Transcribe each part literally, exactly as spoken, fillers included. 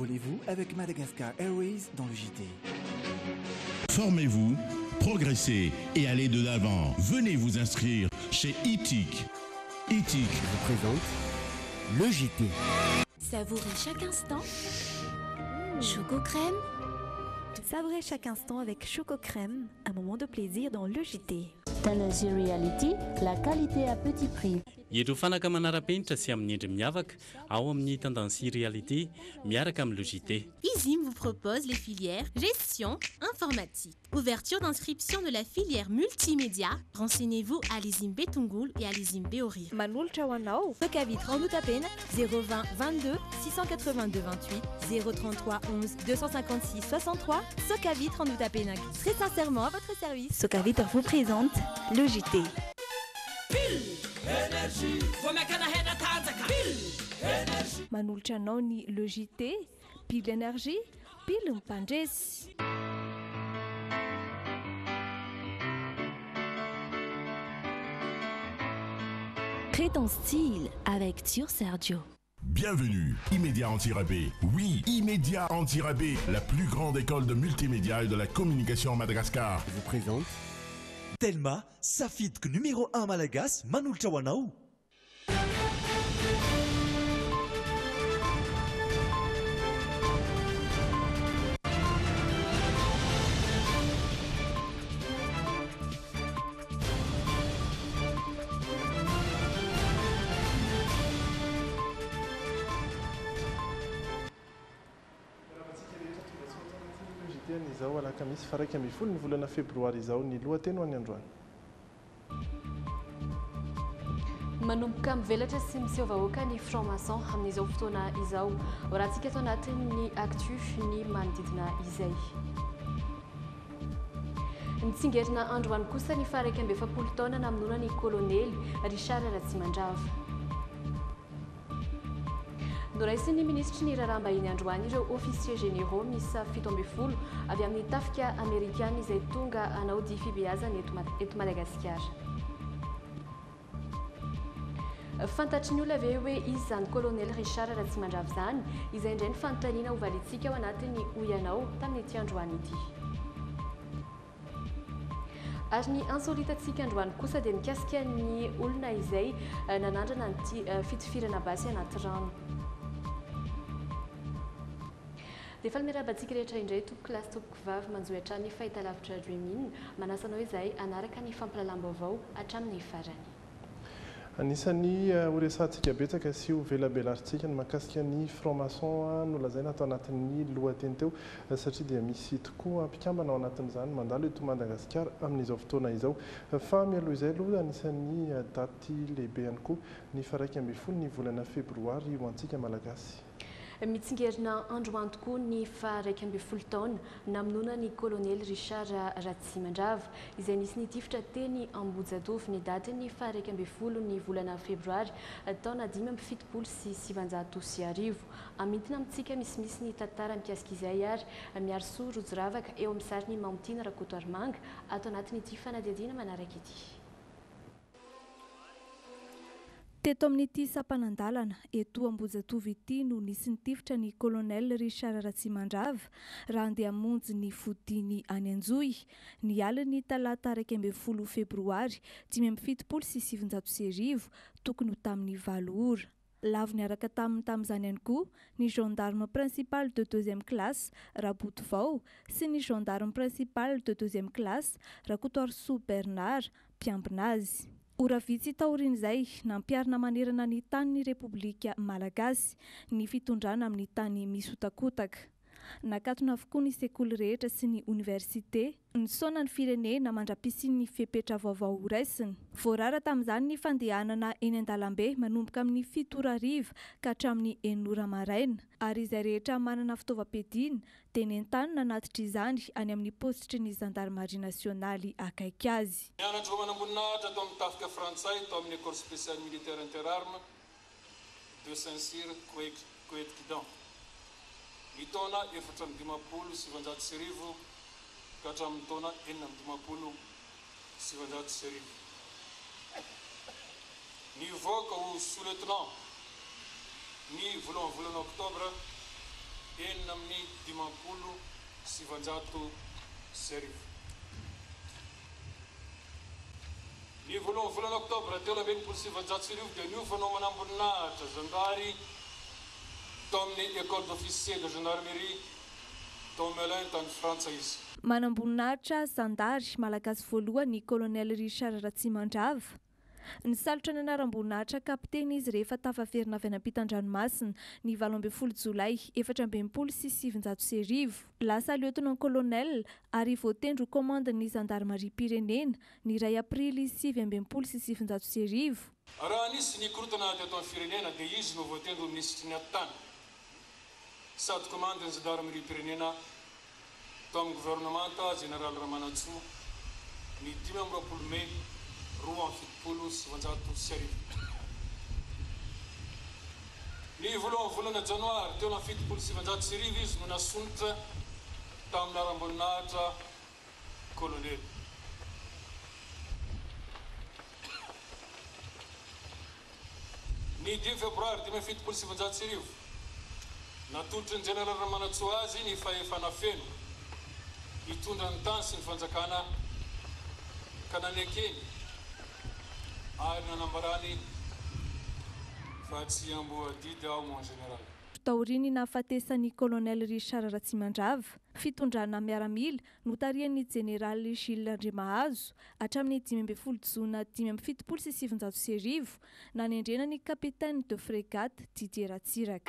Envolez-vous avec Madagascar Airways dans le J T. Formez-vous, progressez et allez de l'avant. Venez vous inscrire chez I T I C. I T I C vous présente le J T. Savourez chaque instant. Choco Crème. Savourez chaque instant avec Choco Crème, un moment de plaisir dans le J T. Energy Reality, la qualité à petit prix. Ireo fanaka manara-penitra sy amin'ny endry miavaka ao amin'ny tendancy réalité miaraka amin'ny J T. ISIM vous propose les filières gestion informatique. Ouverture d'inscription de la filière multimédia. Renseignez-vous à l'ISIM Betungul et à l'ISIM Beorir. Manolotra ho anao. Sokavit rando tapena zéro vingt vingt-deux six cent quatre-vingt-deux vingt-huit zéro trente-trois onze deux cent cinquante-six soixante-trois. Sokavit rando tapena. Très sincèrement à votre service. Sokavit vous présente le J T. Manolotra anao ny le J T, pile énergie, pile mpandresy. Crée ton style avec Tio Sergio. Bienvenue, Immédia Anti-Rabais. Oui, Immédia Anti-Rabais, la plus grande école de multimédia et de la communication en Madagascar. Je vous présente Telma, Safitk numéro un Malagas, Manolotra ho anao. Izao alakamisy faraika amby folo ny volana febroary izao ny lohateny ho any androany. Manomboka mivelatra sy miseho vahoaka ny franc-maçon amin'izao fotoana izao. Raha antsika atao anatin'ny actu ny manodidina izay. Nitsingerina androany kosa ny faraika amby efapolo taona namonoana ny kolonely Richard Ratsimandrava. Noraisiny ministry ny raharaham-bahiny androany ireo officiers généraux misa fito amby folo avy amin'ny tafika amerikana izay tonga hanao difibéazana eto Madagasikara. Fantatry ny olona ave hoe izy zany colonel Richard Ratsimandrava zany izay indray ny fanontaniana ho valitsika ao anatin'ny oyanao tamin'ity androany ity. Ary ny insolitantsika androany kosa dia mikasika ny olona izay nanandrana ny fitifirana basy anaty rano. Defa miraba-tsika rehetra indray tompoko lasy tompoko vavy manjoatra ny fahitalavitra Dreamine manasanao izay anaraka ny fampalalam-baovao hatramin'ny farany. Anisany horesantsika betsaka sy ho velabelarintsika ny mahakasika ny franc-maçon no lazaina atao anatin'ny lohateny teo satria dia misy tokoa mpikambana ao anatin'izany mandalo eto Madagasikara amin'izao fotoana izao. Fa mialoha izay aloha anisany daty lehibe ihany koa ny faraika amby folo ny volana febroary ho antsika malagasy. Mitsingerina androany tokoa ny faraika amby folo taona namonoana ny kolonely Richard Ratsimandrava izay nisy nitifitra teny Ambojadovy ny daty ny faraika amby folo ny volana febroary taona dimy amby fitopolo sy sivanjato sy arivo. Amintina amintsika misimisy ny tantara mikasika izay ary miaro soa rojo ravaka eo amin'ny sariny Mamontina Rakotoarmanga atao anatin'ity fanadihadiana manaraka ity. Teto amin'ity sampanandalana eto Ambojadovy ity no nisy nitifitra ny colonel Richard Ratsimandrava raha andeha hamonjy ny fodiny any Anjoy ny aliny talata iraika amby folo febroary dimy amby fitopolo sy sivinjato sy arivo tokony ho tamin'ny valo ora. Lavy niaraka taminy tamin'izany ihany koa ny gendarme principal de deuxième classe Rabotovao sy ny gendarme principal de deuxième classe Rakotoarsoa Bernard mpiambina azy. Ora vitsy taorin'izay nampiarina manerana ny tany Repoblika Malagasy ny fitondrana amin'ny tany misotakotaka. Nakatona avokoa ny sekoly rehetra sy ny université nisaona ny firenena mandra-pisin'ny fepetra vaovao ho raisiny. Voarara tamin'izany ny fandehanana eny an-dalambe manomboka amin'ny fito ora hariva ka hatramin'ny enina ora maraina ary izay rehetra manana fitaovam-piadiana dia nentany nanatitra izany any amin'ny postitry ny gendarmerie nationaly akaiky azy. Mianatra manamboninahitra atao amin'ny tafika frantsay atao amin'ny école spéciale militaire interarme de Saint-Cyr Coëtquidan. Ny taona efatra amby dimapolo sivanjato sy arivo ka hatramin'ny taona enina amby dimapolo sivanjato sy arivo. Nivoaka ho sous-lieutenant ny voalohan'ny volana oktobra enina amin'ny dimampolo sivanjato sy arivo. Ny voalohany volana oktobra telo amby enimpolo sivanjato sy arivo dia niovanao manamboninahitra zandary tao amin'ny école d'officier de gendarmerie tao Melun tany Frantsa izy. Manamboninahitra zandary malagasy voalohany colonel Richard Ratsimandrava. Nisalotra ny anaram-boninahitra kapiteny izy rehefa tafaverina avy any ampitan-dranomasina ny valo ambin'ny folo jolay efatra amby enimpolo sy sivinjato sy arivo. Lasa lieutenant colonel ary voatendro komandany zandarmaria-pirenena ny iray aprily sivy amby enimpolo sy sivinjato sy arivo. Raha nisy nikorotana teto amin'ny firenena dia izy no voatendro minisitry ny antany sady komandany zandarmaria-pirenena tao amin'ny gouvernemanta général Ramanantsoa ny dimy amby roapolo Mey roa amby fitopolo sivanjato sy arivo. Ny voalohany volana janoary teo amin'ny fitopolo sivanjato sy arivo izy no nasonitra tamin'ny aram-boninahitra colonel. Ny dimy febroary dimy amby fitopolo sivanjato sy arivo natolotry ny général Ramanantsoa azy ny fahefana feno hitondra ny tany sy ny fanjakana ka nanekeny ary nanambarany fa tsy amboadidy ao mon général. Taoriny nahafatesan'ny colonel Richard Ratsimandrava fitondrana miaramila notarian'ny général Gilles Andriamahazo hatramin'ny dimy amby folo jona dimy amby fitopolo sy sivinjato sy arivo nanendrenany capitaine de frégate Didier Ratsiraka.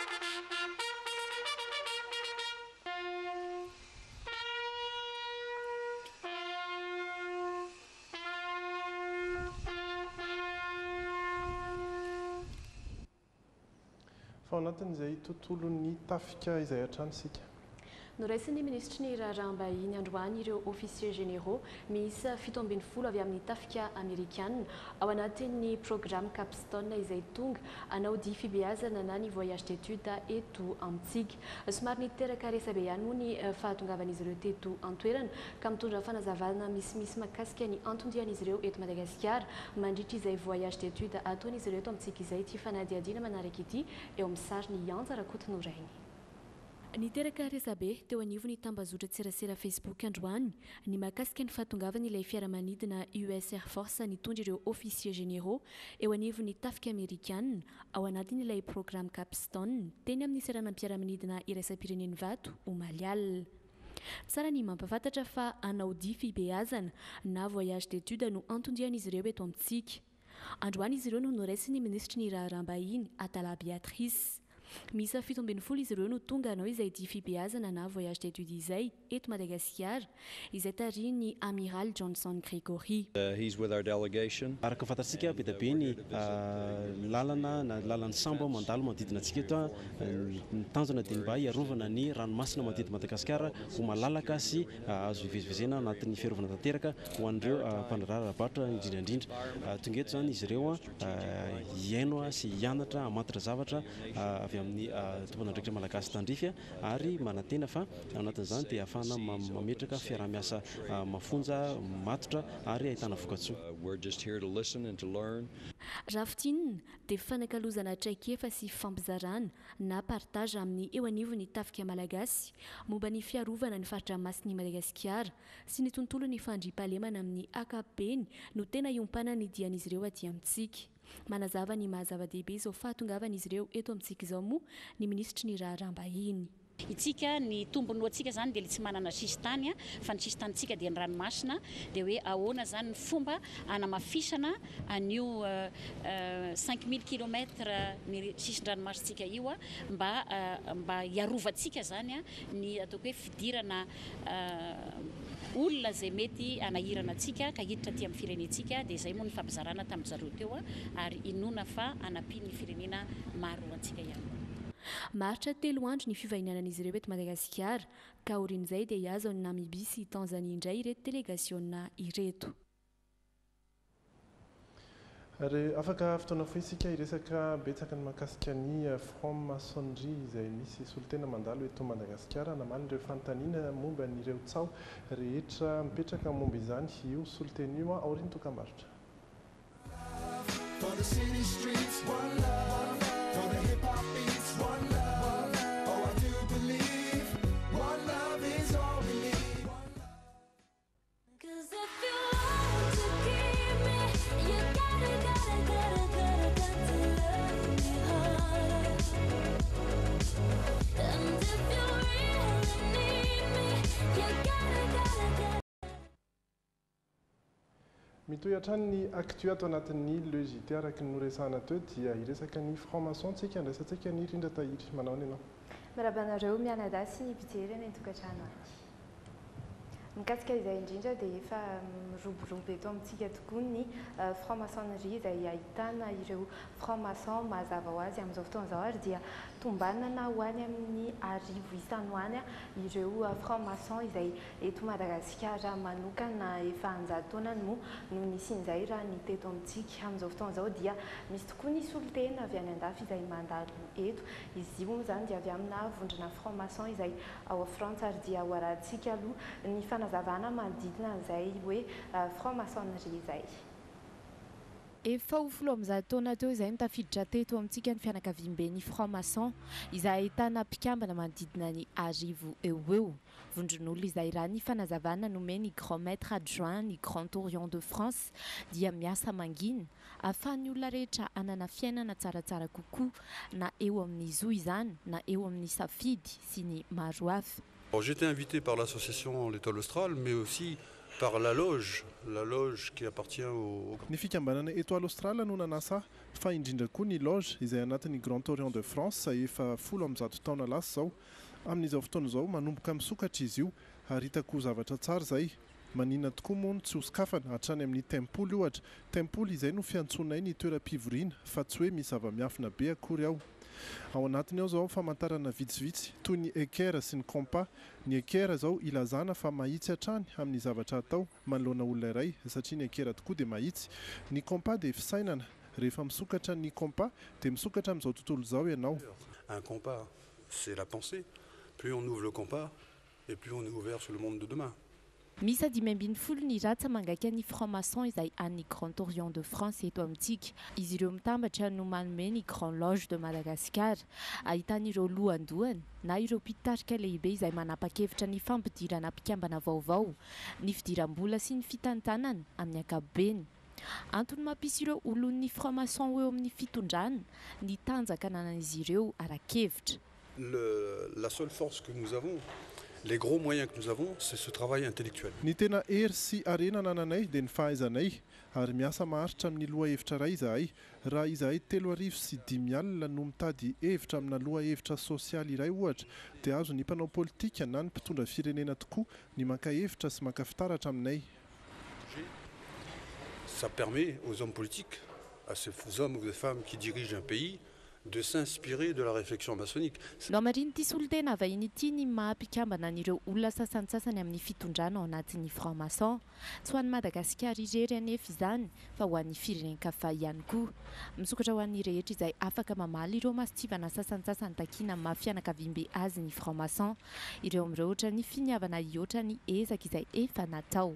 Fa ao anatin'izay tontolon'ny tafika izay hatranosika. Noraisin'ny ministry ny Rarambahiny androany ireo officiers généraux miisa fito ambin'ny folo avy amin'ny tafika amerikana ao anatin'ny programme Capstone izay tonga hanao dia fibeazana na ny voyage d'étude eto amintsika. Somary niteraka resabe ihany moa ny fahatongavan'izy ireo teto an-toerana ka mitondra fanazavana misimisy mahakasika ny antondian'izy ireo eto Madagasikara mandritra izay voyage d'étude ataon'izy ireo eto amintsika izay ty fanadiadiana manaraka ity eo amin'ny sary ny Anja Rakotonorainy. Niteraka resabe teo anivony tambazotra tserasera Facebook androany ny mahakasika ny fahatongavany ilay fiaramanidina U S Air Force nitondra ireo officiers généraux eo anivony tafika amerikana ao anatiny ilay programme Capstone teny amin'ny seranam-piaramanidina iraisam-pireneny vato Omalial. Tsara ny mampafantatra fa hanao dia fibeazana na voyage d'étude no antondian'izy ireo eto amintsika. Androany izy ireo no noraisiny ministry ny Rarambahiny Atala Beatrice. Misa fito ambin'ny folo izy ireo no tonga hanao izay dia fibeazana na voyage d'étude izay eto Madagasikara izay tariny amiral Johnson Gregory. Uh, he's with our delegation. Araka fantatsika be dia be ny lalana na lalan'ny sambo mandalo manodidina antsika eto ny tanjona dia mba hiarovana ny ranomasina manodidina Madagasikara ho malalaka sy azo hivezivezena anatin'ny fiarovana tanteraka ho an'ireo mpanarara rabatra indrindrandrindra. Tonga eto zany izy ireo hiaino sy hianatra hamantatra zavatra avy amin'ny tompon'andraikitra malagasy tandrify ary manantena fa anatin'izany dia ahafahana mametraka fiaraha-miasa mafonja matotra ary ahitana vokatsoa. We're just here to listen and to learn. Rafitinina dia fanakalozana traikefa sy fampizarana na partage amin'ny eo anivony tafika malagasy momba ny fiarovana ny faritra masin'ny Madagasikara sy ny tontolo ny fandriampahalemana amin'ny akapeny no tena iompana ny dian'izy ireo aty amintsika. Manazava ny mahazava-dehibe izao fahatongavan'izy ireo eto amintsika izao moa ny ministry ny Rarambahiny. Itsika ny tombony atsika zany dia tsy manana sisitany fa ny sisitantsika dia ny ranomasina dia hoe ahoana zany ny fomba hanamafisana anio cinq mille kilomètres ny sisin-dranomasitsika io mba mba hiarovantsika zany ny ataoko hoe fidirana olona zay mety anahirana atsika ka hiditra aty amin'ny firenentsika dia izay moa ny fampizarana tamin'ny zareo teo ary inona fa hanampiany firenena maro antsika ihany. Maritra telo andro ny fivahinanan'izy ireo eto Madagasikara ka orin'izay dia hiazo ny Namibia sy Tanzania indray ireto délégationna ireto. Ary afaka fotoana foy isika hiresaka betsaka ny mahakasika ny franc-maçonnerie izay misy solitena mandalo eto Madagasikara namana ireo fanontaniana momba n'ireo tsao rehetra mipetraka momba izany io solitena io aoriny tokambarotra. For the hip hop beats, one love. Oh, I do believe. mitohy hatrany ny actu ato anatin'ny le J T araky ny noresahana teo dia iresaka ny franc-maçon tsika andraisantsika ny Rindra Tahiry. Manao ny ianao? Miraba anareo mianadasy ny mpijery any an-tokantrano any. Mikasika izay indrindra dia efa miroborobo eto amintsika tokoa ny franc-maçonnerie izay ahitana ireo franc-maçon mazava ho azy amin'izao fotoan'izao ary dia tombanana ho any amin'ny arivo isany ho any ireo franc-maçon izay eto Madagasikara manokana efa anjato taona no no nisin'izay raha ny teto amintsika amin'izao fotoan'izao dia misy tokoa ny solitena avy any an-dafy izay mandalo eto. Izy io moa zany dia avy amina vondrona franc-maçon izay ao Frantsa ary dia ho arahantsika aloha ny fanazavana manodidina izay hoe franc-maçonnerie izay. Efa ho folo amin'izay taona teo izay mitafiditra teto amintsika ny fianakaviam-ben'ny franc-maçon izay ahitana mpikambana manodidina ny arivo eo eo. Vondron'olona izay raha ny fanazavana nomeny grand maître adjoint ny Grand Orient de France dia miasa mangina ahafahan'ny olona rehetra hanana fiainana tsaratsara kokoa na eo amin'ny zo izany na eo amin'ny safidy sy ny maro hafa. J'ai été invité par l'association L'Étoile Australe, mais aussi par la loge, la loge qui appartient au... Ny fikambanana Étoile Australe no nanasa fa indrindra koa ny loge izay anatin'ny Grand Orient de France efa folo ambizato taona lasa zao. Amin'izao fotoana izao manomboka misokatra izy io ary hitako zavatra tsara zay. Manina tokoa moa tsy hosikafana hatrany amin'ny tempoly ohatra. Tempoly izay no fiantsonay ny toeram-pivoriana fa tsy hoe misy zava-miafina be akory ao. Ao anatiny ao zao famantarana vitsivitsy toy ny équerre sy ny compas. Ny équerre zao ilazana fa mahitsy hatrany amin'ny zavatra atao manoloana olona iray satria ny équerre tokoa dia mahitsy. Ny compas dia fisainana. Rehefa misokatra ny compas dia misokatra amin'izao tontolo izao ianao. Un compas, c'est la pensée. Plus on ouvre le compas et plus on est ouvert sur le monde de demain. Misy dimy ambin'ny folo ny ratsa mangaika ny franc-maçon izay an'ny Grand Orient de France eto amintsika. Izy ireo mitambatra no manome ny Grand Loge de Madagascar. Ahitan'ireo lohandohany na ireo mpitarika lehibe izay manapa-kevitra ny fampidirana mpikambana vaovao, ny fidiram-bola sy ny fitantanana amin'ny ankapobeny. Antony mampisy ireo olon'ny franc-maçon eo amin'ny fitondrana ny tanjaka anan'izy ireo arakevitra. La seule force que nous avons, les gros moyens que nous avons, c'est ce travail intellectuel. Ny tena hery sy arena nananay dia ny fahaizanay ary miasa maharitra amin'ny loha hevitra iray izahay. Raha izahay telo arivo sy dimy alina no mitady hevitra amina loha hevitra sosialy iray ohatra dia azo ny mpanao politika na ny mpitondra firenena tokoa ny maka hevitra sy maka fitaratra aminay. Ça permet aux hommes politiques, à ces hommes ou des femmes qui dirigent un pays, de s'inspirer de la réflexion maçonnique. No mariny ity solitena vahiny ity ny maha-mpikambana an'ireo olona sasantsasany amin'ny fitondrana ao anatin'ny franc-maçon. Tsy ho an'ny Madagasikara irery anefa izany fa ho an'ny firenenkafa ihany koa. Misokatra ho an'ny rehetra izay afaka mamaly ireo masitsivana sasantsasany takiana amin'ny maha-fianakaviam-be azy ny franc-maçon. Ireo amin'ireo ohatra ny finiavana iotra ny ezaka izay efa natao.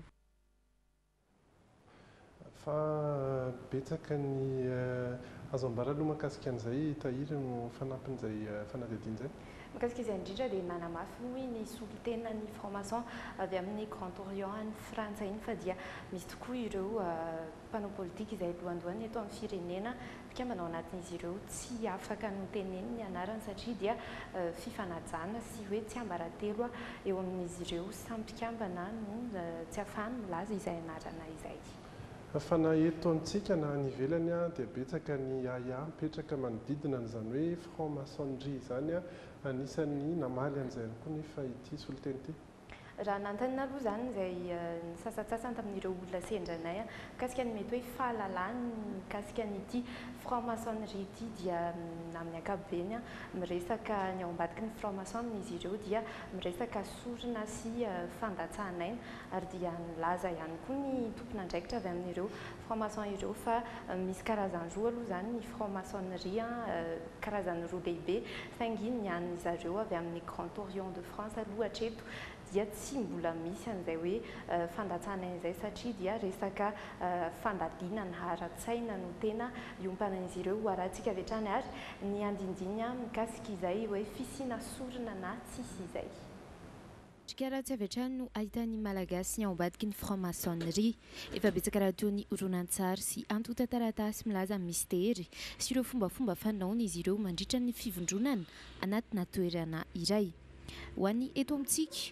Fa betsaka ny azo ambara aloha mahakasika an'izay Tahiry no fanampin'izay fanadihadiana izay. Mikasika izay indrindra dia nanamafy moa ny solitena ny franc-maçon avy amin'ny Grand Orient any Frantsa iny fa dia misy tokoa ireo mpanao politika izay lohandohany eto amin'ny firenena mpikambana ao anatin'izy ireo tsy afaka noteneny ny anarany satria dia fifanajana sy hoe tsy ambaratelo eo amin'izy ireo samy mpikambana no tsy ahafahany milaza izay anarana izay. Fa na eto amintsika na any ivelany dia betsaka ny aya mipetraka manodidina n'izany hoe franc-maçonnerie izany anisan'ny namaly an'izay koa nefa ity soliteny ity. Raha nantanina aloha zany izay ny sasatsasany tamin'ireo olona sendranay mikasika ny mety hoe fahalalany mikasika n'ity franc-maçonnerie ity dia amin'ny ankapobeny miresaka ny ao ambadiky ny franc-maçon amin'izy ireo dia miresaka sorona sy fandatsahanaina ary dia nilaza ihany koa ny tompon'andraikitra avy amin'ireo franc-maçon ireo fa misy karazany roa aloha zany ny franc-maçonnerie karazany roa lehibe saingy ny an'ny zareo avy amin'ny Grand Orient de France aloha hatreto dia tsy mbola misy an'izay hoe fandatsahana izay satria dia resaka fandaliana ny hara-tsaina no tena iompanan'izy ireo ho arahantsika avy hatrany ary ny andindiny mikasika izay hoe fisiana sorona na tsisy izay. Karaha tsy avy hatrany no ahitan'ny malagasy ny ao ambadiky ny franc-maçonnerie. Efa betsaka raha toa ny horonan-tsary sy antota taratasy milaza mistery sy ireo fombafomba fanaony izy ireo mandritra ny fivondronana anatina toerana iray. Ho an'ny eto amintsika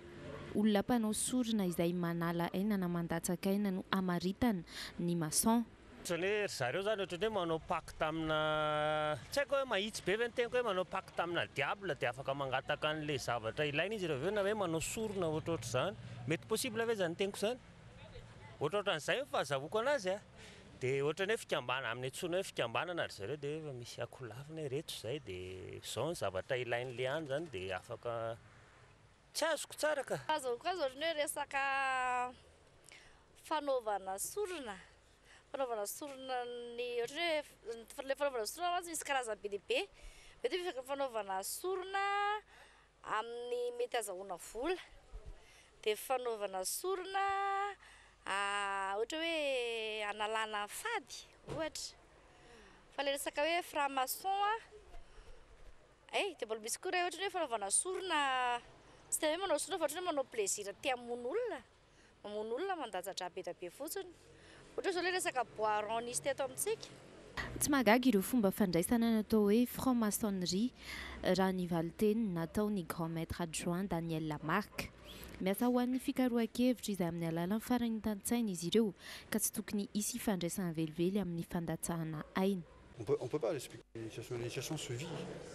olona mpanao sorona izay manala aina na mandatsaka aina no amaritana ny maçon. Hoe zareo zany ohatran'ny hoe manao pacte amina tsy haiko hoe mahitsy be ve ny tenako hoe manao pacte amina diable dia afaka mangataka an'ilay zavatra ilaina izy rehefa na hoe manao sorona ohatrohatra zany. Mety possible ve zany teniko zany? Ohatrohatran'izay fahazahoako anazy a. Dia ohatran'ny hoe fikambana amin'ny antsoina hoe fikambanana ry zareo dia efa misy akolavina reto izay dia izao ny zavatra ilain'ilay any zany dia afaka tsy azoko tsara ka. Azahoako azy ohatran'ny hoe resaka fanaovana sorona. Fanaovana sorona ny ohatran'ny hoe ilay fanaovana sorona mantsy misy karazany be dia be. Mety hoe fanaovana sorona amin'ny mety azahoana vola. Dia fanaovana sorona ohatra hoe analana fady ohatra. Fa ilay resaka hoe franc-maçon a eh dia mbola misy koa ray ohatran'ny hoe fanaovana sorona tsy dia hoe manao sorona fa ohatran'ny hoe manao plaisir tia hamono olona. Mamono olona mandatsatra be dia be fotsiny. Ohatra izao ilay resaka boiron nisy teto amintsika. Tsy mahagaga ireo fomba fandraisana natao hoe franc-maçonnerie raha ny valiteny nataony grand maître adjoint Daniel Lamarck. Miasa ho an'ny fikarohan-kevitra izay amin'ny alalan'ny farany tantsaina izy ireo ka tsy tokony hisy fandraisana velively amin'ny fandatsahana aina. On peut, on peut pas l'expliquer. L'initiation se vit.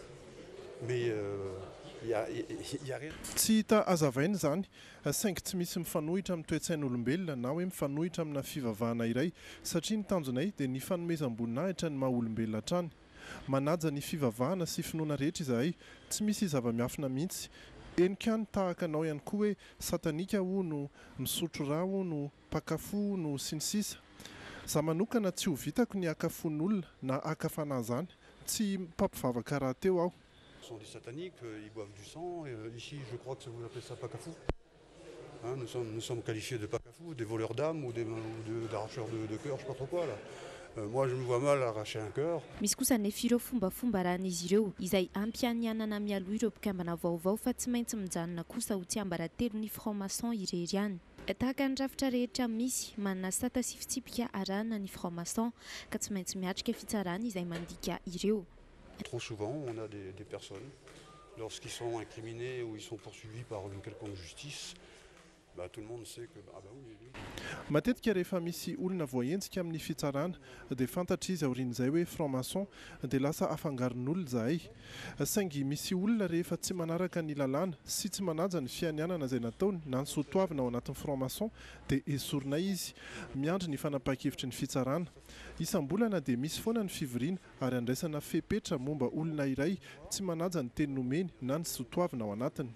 Mais euh, y a, y a rien. Tsy hita azavaina zany saingy tsy misy mifanohitra amin'ny toe-tsain'olombelona na hoe mifanohitra amina fivavahana iray satria ny tanjonay dia ny fanomezam-boninahitra ny maha-olombelona hatrany. Manaja ny fivavahana sy finoana rehetra izahay tsy misy zava-miafina mihitsy. Enikany tahaka anao ihany koa hoe satanika hono, misotro ra hono, pakafo no sy ny sisa. Za manokana tsy ho vitako ny akafon'olona na akafana zany, tsy mpampivavaka raha teo aho. Ce sont des sataniques, ils boivent du sang. Et ici, je crois que vous appelez ça pakafou. Hein, nous, sommes, nous sommes qualifiés de pakafou, des voleurs d'âme ou des de, d'arracheurs de, de cœur, je ne sais pas trop quoi là. Euh, moi, je me vois mal arracher un cœur. Misy kosa nefa ireo fombafomba rahan'izy ireo izay ampianianana mialoha ireo mpikambana vaovao fa tsy maintsy mijanona kosa ho tsiambaratelo ny franc-maçon irery ihany. Tahaka ny rafitra rehetra misy manana sata sy fitsipika arahana ny franc-maçon ka tsy maintsy miatrika fitsarana izay mandika ireo. Trop souvent, on a des, des personnes, lorsqu'ils sont incriminés ou ils sont poursuivis par une quelconque justice, bah, tout le monde sait que ah bah oui, oui. Matetika rehefa misy olona voahentsika amin'ny fitsarana dia fantatra izy aorian'izay hoe franc-maçon dia lasa afangaron'olona zahay. Saingy misy olona rehefa tsy manaraka ny lalàna sy tsy manaja ny fianianana izay nataony na ny soatoavina ao anatin'ny franc-maçon dia esorina izy miandry ny fanapahan-kevitry ny fitsarana. Isam-bolana dia misy foana ny fivoriana ary andraisana fepetra momba olona iray tsy manaja ny teny nomeny na ny soatoavina ao anatiny.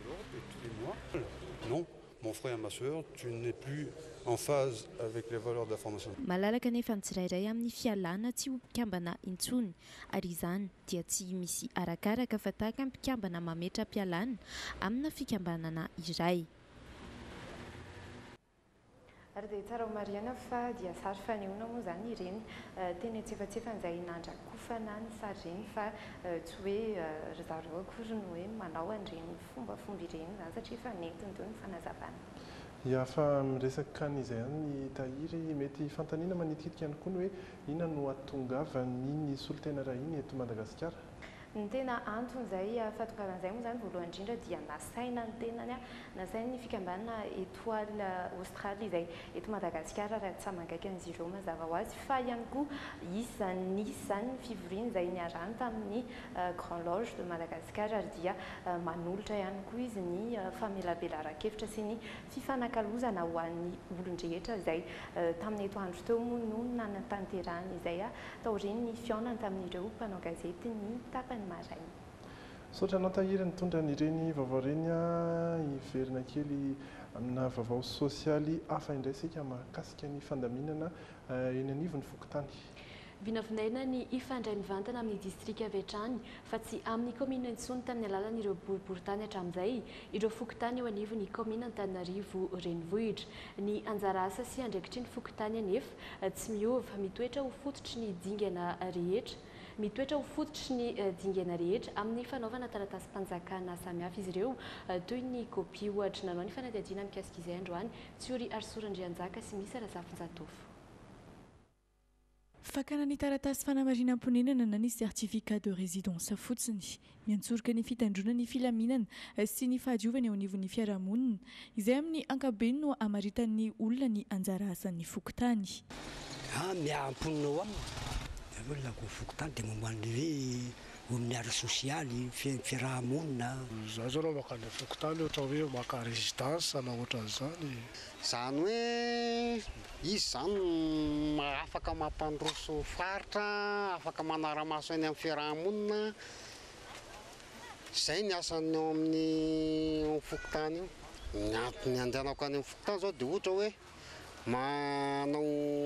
Non. Mon frère, ma soeur, tu n'es plus en phase avec les valeurs de la formation. Malalaka nefa ny tsirairay amin'ny fialana tsy ho mpikambana intsony ary izany dia tsy misy arakaraka fa tahaka mpikambana mametra mpialana amina fikambanana iray. Ary dia tsara ho mariana fa dia sary fanehoana moa zany ireny teny antsefatsefan'izay nandrakofana ny sary ireny fa tsy hoe ry zareo akory no hoe manao an'ireny fombafomba ireny zany satria efa nentiny teo ny fanazavana. Ia fa miresaka kan'izay ihany tahiry mety fantaniana manitikitika ihany koa ny hoe inona no ahatongavany solitena raha iny eto Madagasikara. Ny tena antony izay fahatongavan'izay moa zany voalohany indrindra dia nasaina ny tenany a nasaina ny fikambanana étoile australe izay eto Madagasikara raha tsy hamangaiky an'izy ireo mazava ho azy fa ihany koa isy nisy zany ny fivoriana izay niarahany tamin'ny Grand Loge de Madagasikara ary dia manolotra ihany koa izy ny famelabelaran-kevitra sy ny fifanakalozana ho an'ny olon-drehetra izay tamin'ny eto andro teo moa no nanatanterahany izay a taoriny ny fiaonany tamin'ireo mpanao gazety ny tapany maraina. Saotra anao tahiry nitondra an'ireny vaovao ireny a hiverina kely amina vaovao sosialy hafa indray sika mahakasika ny fandaminana eny anivon'ny Fokontany. Vinavinaina ny ifandray mivantana amin'ny distrika Avetrany fa tsy amin'ny komina intsony tamin'ny alalan'ireo boriboritany hatramin'izay ireo Fokontany eo anivon'ny komina Antananarivo renivohitra. Ny anjara asa sy andraikitry ny Fokontany anefa tsy miova mitoetra ho fototry ny dingana rehetra. Mitoetra ho fototry ny dingana rehetra amin'ny fanaovana taratasy-panjakana samihafa izy ireo toy ny kopy ohatra nanao ny fanadihadiana mikasika izay androany Tsiori Arsorandrianjaka sy misy Razafinjatofo. fakana ny taratasy fanamarinam-ponenana na ny certificat de résidence fotsiny miantsoroka ny fitandrona ny filaminana sy ny fahadiovana eo anivon'ny fiarahamonina izay amin'ny ankabeny no amaritan'ny olona ny anjara asan'ny fokotany. miaamponina ao aminy olona ko fokotany dia momban'ny hoe amin'ny ara sosialy fiarahamonina. Za zao raha maka ny fokotany ohatra hoe maka résidence na ohatran'izany. Zany hoe izy zany afaka mampandroso faritra, afaka manara-maso any amin'ny fiarahamonina. Zay ny asany eo amin'ny fokotany io. Ny antony andehanako any amin'ny fokotany zao dia ohatra hoe manao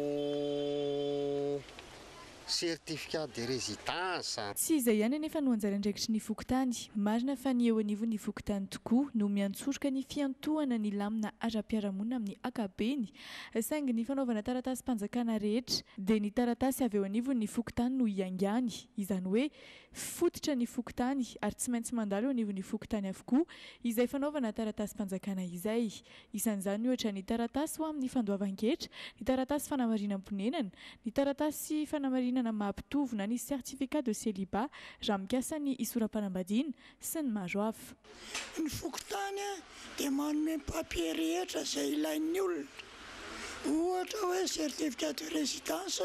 certificat de résidence. Tsy izay ihany anefa no anjarandraikitry ny fokotany. Marina fa ny eo anivon'ny fokotany tokoa no miantsoroka ny fiantohana ny lamina ara-piarahamonina amin'ny ankabeny saingy ny fanaovana taratasy-panjakana rehetra dia ny taratasy avy eo anivon'ny fokotany no iangany. Izany hoe fototra ny fokotany ary tsy maintsy mandalo eo anivon'ny fokotany avokoa izay fanaovana taratasy-panjakana izay. Isan'izany ohatra ny taratasy ho amin'ny fandoavan-ketra, ny taratasy fanamarinam-ponenana, ny taratasy fanamarinana mahampitovy na ny certificat de célibat raha mikasa ny isoram-panambadiana sy ny maro hafa. Ny fokotany dia manome papier rehetra izay ilain'ny olona. Ohatra hoe certificat de résidence,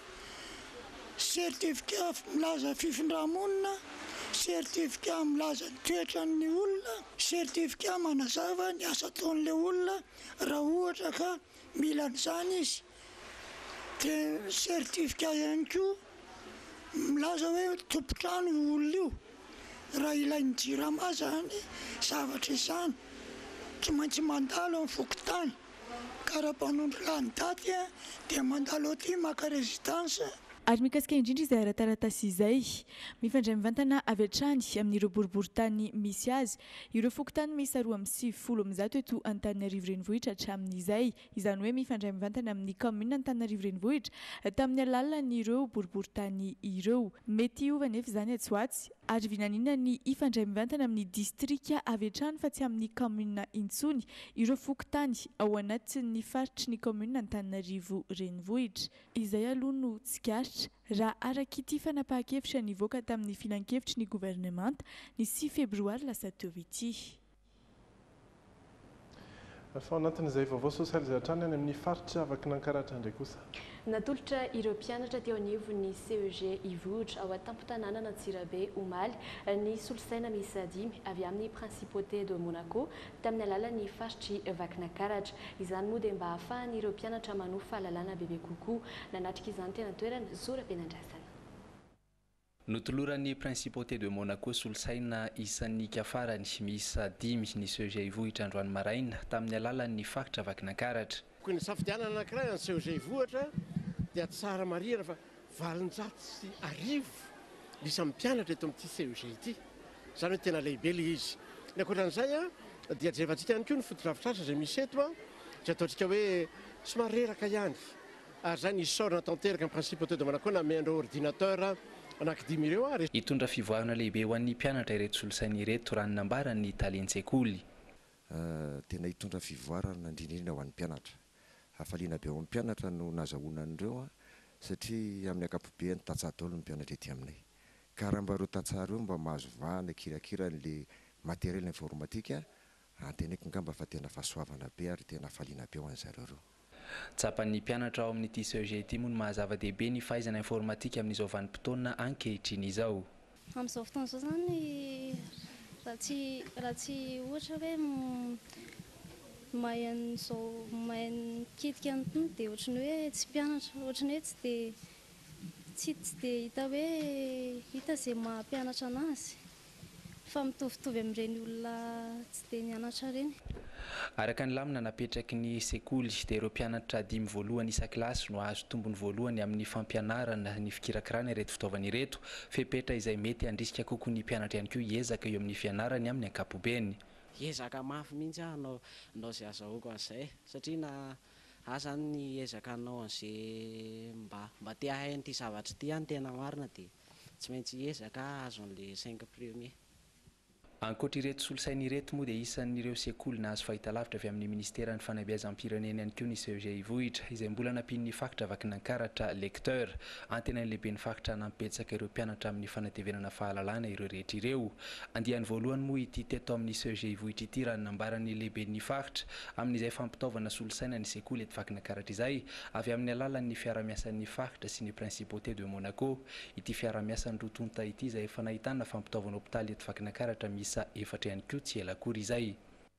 certificat milaza fifindra-monina, certificat milaza ny toetran'ny olona, certificat manazava ny asa ataon'ilay olona raha ohatra ka mila an'izany izy. Dia certificat ihany koa milaza hoe tompotrano io olona io. Raha ilain'ny jirama zany zavatra izany tsy maintsy mandalo amin'ny fokotany. Ka raha mpanondro lany daty dia mandalo aty maka résidence. Ary mikasika indrindra izay ara-taratasy izay mifandray mivantana avy hatrany amin'ireo boriboritany misy azy. Ireo fokotany miisa roa amby sivifolo amby zato eto Antananarivo renivohitra hatramin'izay. Izany hoe mifandray mivantana amin'ny commune Antananarivo renivohitra tamin'ny alalan'ireo boriboritany ireo. Mety hiova nefa izany Antsoatsy ary vinanina ny ifandray mivantana amin'ny distrika avy hatrany fa tsy amin'ny commune intsony ireo fokotany ao anatin'ny faritry ny commune Antananarivo renivohitra. Izay aloha no tsikaritra raha araky fanapahan-kevitra nivoaka tamin'ny filan-kevitry ny gouvernemanta ny sivy febroary lasa teo ity. Fa anatin'izay vaovao sosialy izay hatrany any amin'ny faritra afaka nankaratra indray kosa. Natolotra ireo mpianatra teo anivon'ny C E G Ivohitra ao an-tampon-tanàna Antsirabe omaly ny solosaina miisa dimy avy amin'ny principauté de Monaco tamin'ny alalan'ny faritry Vakinankaratra. Izany moa dia mba ahafahan'ireo mpianatra manohy fahalalana bebe kokoa. Nanatrika izany tena toerana Zora Benandrasana. Notoloran'ny principauté de Monaco solosaina isan'ny kafarany miisa dimy ny C E G Ivohitra androany maraina tamin'ny alalan'ny faritra Vakinankaratra. Ny safidianana anankiray ny C E G Ivohitra dia tsara marihana fa valonjato sy arivo lisa mpianatra eto amin'ity C E G ity. Izany hoe tena lehibe ilay izy. Ny ankoatran'izay a dia jevantsika ihany koa ny fotodrafitrasa izay misy eto a dia ataontsika hoe somary reraka ihany. Ary zay ny isaorana tanteraka ny principauté de Monaco namendro ordinateur anankidimy ireo ary. Hitondra fivoarana lehibe ho an'ny mpianatra ireto solosaina ireto raha nambarany talentsekoly. Tena hitondra fivoarana indrindrindra ho an'ny mpianatra. Hafaliana be ao amin'ny mpianatra no nazahoana an'ireo satria amin'ny ankapobeny tatsahadolo ny mpianatra ety aminay. Ka raha mba ireo tatsahara ireo mba mahazo vahana kirakira n'le matériel informatika anteneko ngamba fa tena fahasoavana be ary tena hafaliana be ao an'izareo ireo. Tsapan'ny mpianatra ao amin'ity C E G ity moa no mahazava-dehibe ny fahaizana informatika amin'izao vanim-potoana ankehitriny izao. Amin'izao fotoana izao zany raha tsy raha tsy ohatra hoe mahay an'izao mahay mikitika an'itony dia ohatrany hoe tsy mpianatra, ohatrany hoe tsy dia tsy tsy dia hita hoe hita izay mampianatra anazy fa mitovitovy amin'ireny olona tsy dia nianatra ireny. Araka ny lamina napetraky ny sekoly dia ireo mpianatra dimy voalohany isan-kilasy no azo tombony voalohany amin'ny fampianarana ny fikirakirana ireto fitaovana ireto. Fepetra izay mety handrisika kokoa ny mpianatra ihany koa hiezaka eo amin'ny fianarany amin'ny ankapobeny. Ezaka mafy mihitsy anao anao izay azahoako an'izay satria na asa ny ezaka anao an'izay mba mba te hahay an'ity zavatra ity any tena marina dia tsy maintsy ezaka azo an'ilay cinq premier. ankoatr'ireto solosaina ireto moa dia isan'ireo sekoly nahazo fahitalavitra avy amin'ny ministera ny fanabeazam-pirenena ihany koa ny C E G vohitra izay mbola nampin'ny fakitra vaky nankaratra lecteur antenany lehibe ny fakitra nampetsaka ireo mpianatra amin'ny fanatevenana fahalalana ireo rehetra ireo. Andiany voalohany moa ity teto amin'ny C E G vohitra ity raha nambarany lehibe ny fakitra amin'izay fampitaovana solosaina ny sekoly eto vaky nankaratra izay avy amin'ny alalan'ny fiaramiasan'ny fakitra sy ny principauté de Monaco. Ity fiaramiasan'ny rotonta ity izay efa nahitana fampitaovana hopitaly eto vaky nankaratra misa efatra ihany koa tsy ela akory izay.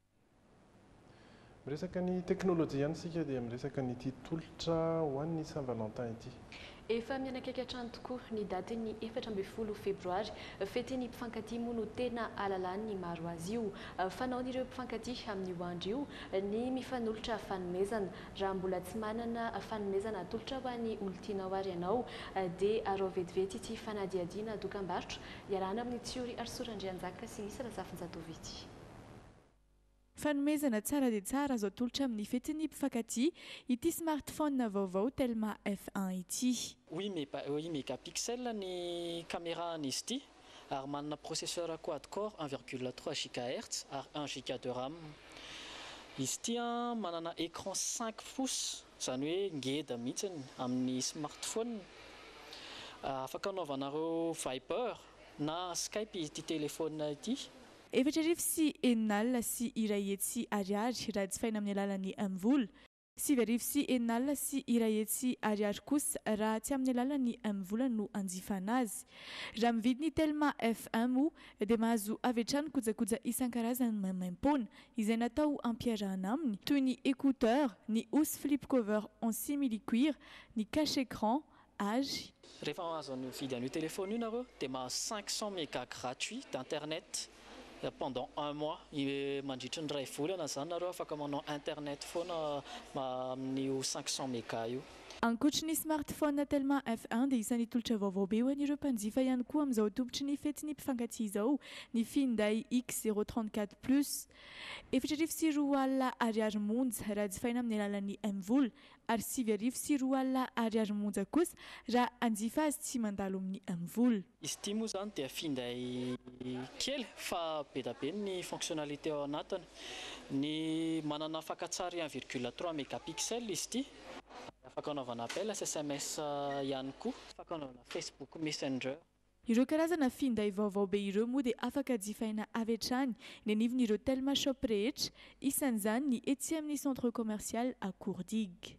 Miresaka ny teknôlôjia ihany sika dia miresaka nyity tolotra ho an'ny Saint Valentin ity. Efa mianakaiky hatrany tokoa ny daty ny efatra ambin'ny folo febroary, fety ny mpifankatia moa no tena alalany maro azy io. Fanaon'ireo mpifankatia amin'io andro io ny mifanolotra fanomezana. Raha mbola tsy manana fanomezana atolotra ho an'ny olontianao ary ianao dia arao vetivety ity fanadiadiana dokam-barotra iarahana amin'ny tsiori Arsorandrianjaka sy misy Razafinjatovo ity. Fanomezana tsara dia tsara azo atolotra amin'ny fetin'ny mpifankatia ity smartphone vaovao Telma F un ity. Oui, mégapixels ny caméran'izy ity ary manana processeur quad-core un virgule trois gigahertz ary un giga de RAM. Izy ity manana écran cinq pouces, izany hoe ngeda mihitsiny amin'ny smartphone. Afaka anaovanareo Viber na Skype ity téléphone ity. Efatra arivo sy enina alina sy iray hetsy sy ariary raha jifaina amin'ny alalan'ny amvola. Sivy arivo sy enina alina sy iray hetsy sy ariary kosa raha tsy amin'ny alalan'ny amvola no anjifana azy. Raha mividy ny Telma F un moa dia mahazo avy hatrany kojakoja isan-karazany maimaim-poana izay natao ampiarahana aminy toy ny écouteur, ny housse flip cover en simili-cuir, ny cache-écran, âge. Rehefa azo mividy an'io téléphone io nareo dia mahazo cinq cents mégas gratuit d'internet pendant un mois. Mandritra ny ray volana zany nareo afaka manao internet foana amin'io cinq cents mégas io. Ankoatra ny smartphone Telma F un dia isan'ny tolotra vaovao be ho an'ireo mpanjifa ihany koa amin'izao tobotry ny fetin'ny mpifankatia izao ny Hyundai X zéro trente-quatre plus. Efatra arivo sy roa alina ariary monja raha jifaina amin'ny alalan'ny amvola ary sivy arivo sy roa alina ariary monja kosa raha anjifa azy tsy mandalo amin'ny amvola. Izy ity moa zany dia Hyundai kely fa be da be ny fonctionnalité ao anatiny. Ny manana fakan-tsary un virgule trois mégapixels izy ity. Afaka anaovana appel S M S ihany koa, afaka anaovana Facebook Messenger. Ireo karazana Hyundai vaovao be ireo moa dia afaka jifaina avy hatrany ny anivon'ireo Telma shop rehetra, isan'izany ny etsy amin'ny centre commercial à Courdigue.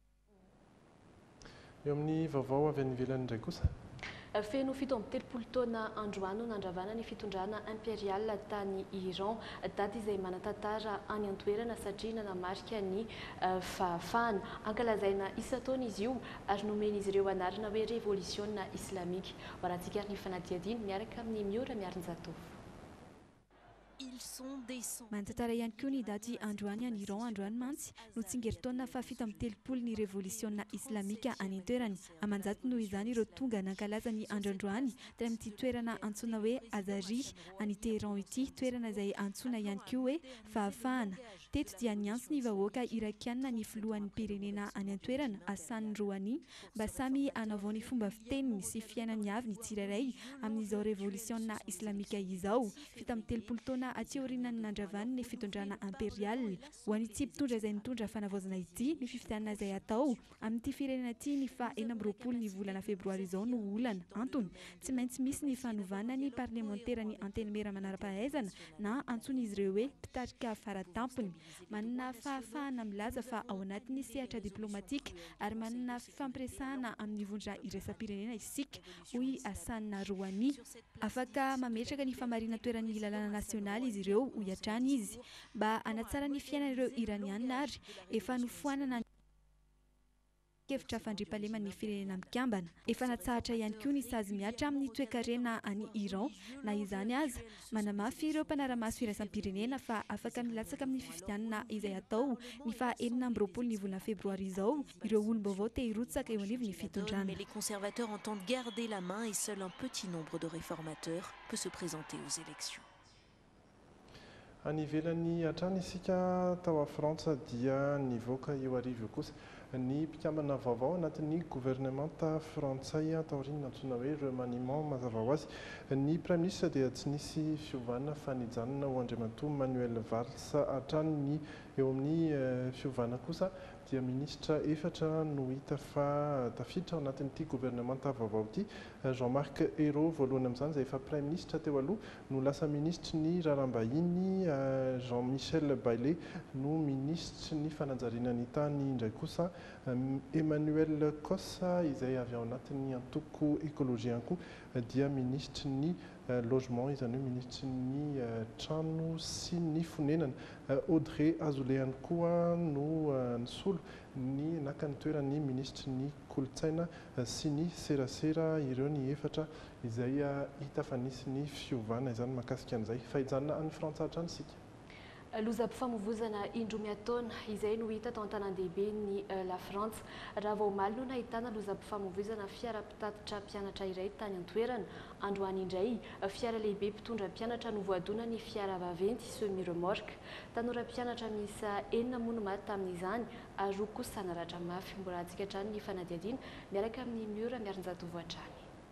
Eo amin'ny vaovao avy any ivelany indray kosa. Feno fito amby telopolo taona androany no nandravana ny fitondrana impériale tany Iran. Daty izay manan-tantara any an-toerana satria nanamarika ny fahafahana. Ankalazaina isa-taona izy io ary nomen'izy ireo anarana hoe révolution islamique. Horantsika ny fanadihadiana miaraka amin'ny Miora Miarinjatovo. Manan-tantara ihany koa ny daty androany any Iran androany mantsy no tsingeritaona fahafito amby telopolo ny révolution islamika any an-toerany. Amanjatony noho izany ireo tonga nankalaza ny androandroany tena amin'ity toerana antsoina hoe Azari any Teheran ity, toerana izay antsoina ihany koa hoe fahafahana. Teto dia niantso ny vahoaka irakiana ny filohan'ny pirenena any an-toerana Hassan Rouhani mba samy hanaovao ny fomba fiteniny sy fiainany avy ny tsirairay amin'izao révolution islamika izao. Fito amby telopolo taona aty aorianany nandravany ny fitondrana impériale. Ho an'ity mpitondra izay nitondra fanavaozana ity ny fifidianana izay atao amin'ity firenena ity ny faha enina amby roapolo ny volana febroary izao no olana. Antony tsy maintsy misy ny fanovana ny parlementaire ny antenimera manara-pahaizana na antsoin'izy ireo hoe mpitarika faratampony. Manana fahafahana milaza fa ao anatin'ny sehatra diplomatika ary manana fifampiresahana amin'ny vondra iraisam-pirenena isika hoy Hassan Rouhani. Afaka mametraka ny famarina toeran'ny lalàna nasionaly izy ireo ho hiatrany izy mba hanatsara ny fiainan'ireo iraniana ary efa nofoanana kevitra fandriam-pahalemana ny firenena mikambana. Efa natsahatra ihany koa ny sazy miatra amin'ny toe-karena any Iran. Na izany aza manamafy ireo mpanara-maso iraisam-pirenena fa afaka milatsaka amin'ny fifidianana izay atao ny faha enina amby roapolo ny volana febroary izao ireo olom-baovao te hirotsaka eo anivon'ny fitondrana. Mais les conservateurs entendent garder la main et seul un petit nombre de réformateurs peut se présenter aux élections. Any ivelany hatrany isika tao a Frantsa dia nivoaka eo arivo kosa ny mpikambana vaovao anatin'ny gouvernementa frantsay taoriana antsoina hoe remaniement mazava ho azy ny prime ministre dia tsy nisy fiovana fa nijanona ho andriamatoa Manuel Valls hatrany ny eo amin'ny fiovana kosa dia ministra efatra no hita fa tafiditra ao anatin'ity gouvernementa vaovao ity. Jean-Marc Ayrault voalohany amin'izany izay efa prime ministre teo aloha no lasa ministre ny raharaham-bahiny, Jean-Michel Bailey no ministre ny fanajariana ny tany indray kosa Emmanuel Kossa izay avy ao anatin'ny antoko ekologia koa dia ministre ny logement izany hoe ministre ny trano sy ny fonenana. Audrey Azoulay ihany koa no nisolo ny naka ny toerany ministre ny kolotsaina sy ny serasera ireo ny efatra izay hita fa nisy ny fiovana izany mahakasika an'izay fa hijanona any Frantsa hatrany sika. Lozam-pifamoivoizana indromiataona izay no hita tao an-tanan-dehibe ny la Frantsa raha vao omaly no nahitana lozam-pifamoivoizana fiara-pitatitra mpianatra iray tany an-toerana androany indray fiara lehibe mpitondra mpianatra no voadona ny fiara vaventy semi remorque tanora mpianatra miisa enina moa no maty tamin'izany ary roa kosa naratra mafy. Mbola antsika hatrany ny fanadihadiana miaraka amin'ny miora miarin-jato voatrany.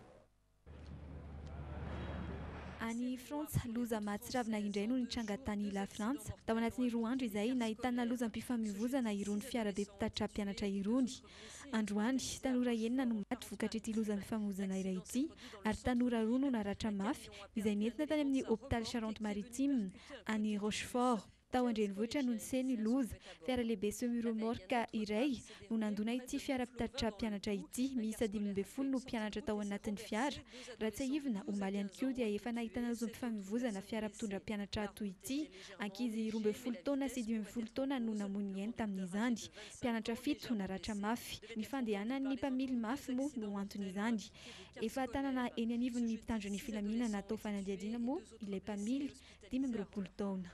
Any Frantsa loza mahatsiravina indray no nitranga tany la Frantsa tao anatin'ny roa andro izay nahitana lozam-pifamoivoizana irony fiarabe mpitatitra mpianatra irony. Androany tanora enina no maty vokatry ity lozam-pifamoivoizana iray ity ary tanora roa no naratra mafy izay nentina tany amin'ny hôpital Charente-Maritime any Rochefort. Tao an-drenivohitra no niseny loza fiara lehibe semi remorque iray no nandona ity fiara-pitatitra mpianatra ity miisa dimy amby folo no mpianatra tao anatin'ny fiara. Raha tsy ahivina omaly ihany koa dia efa nahitana lozam-pifamoivoizana fiara-mpitondra mpianatra toy ity ankizy roa amby folo taona sy dimy amby folo taona no namony ainy tamin'izany. Mpianatra fito naratra mafy. Ny fandehanan'ny mpamily mafy moa no anton'izany. Efa tanana eny anivon'ny mpitandro ny filaminana natao fanadihadiana moa ilay mpamily dimy amby roapolo taona.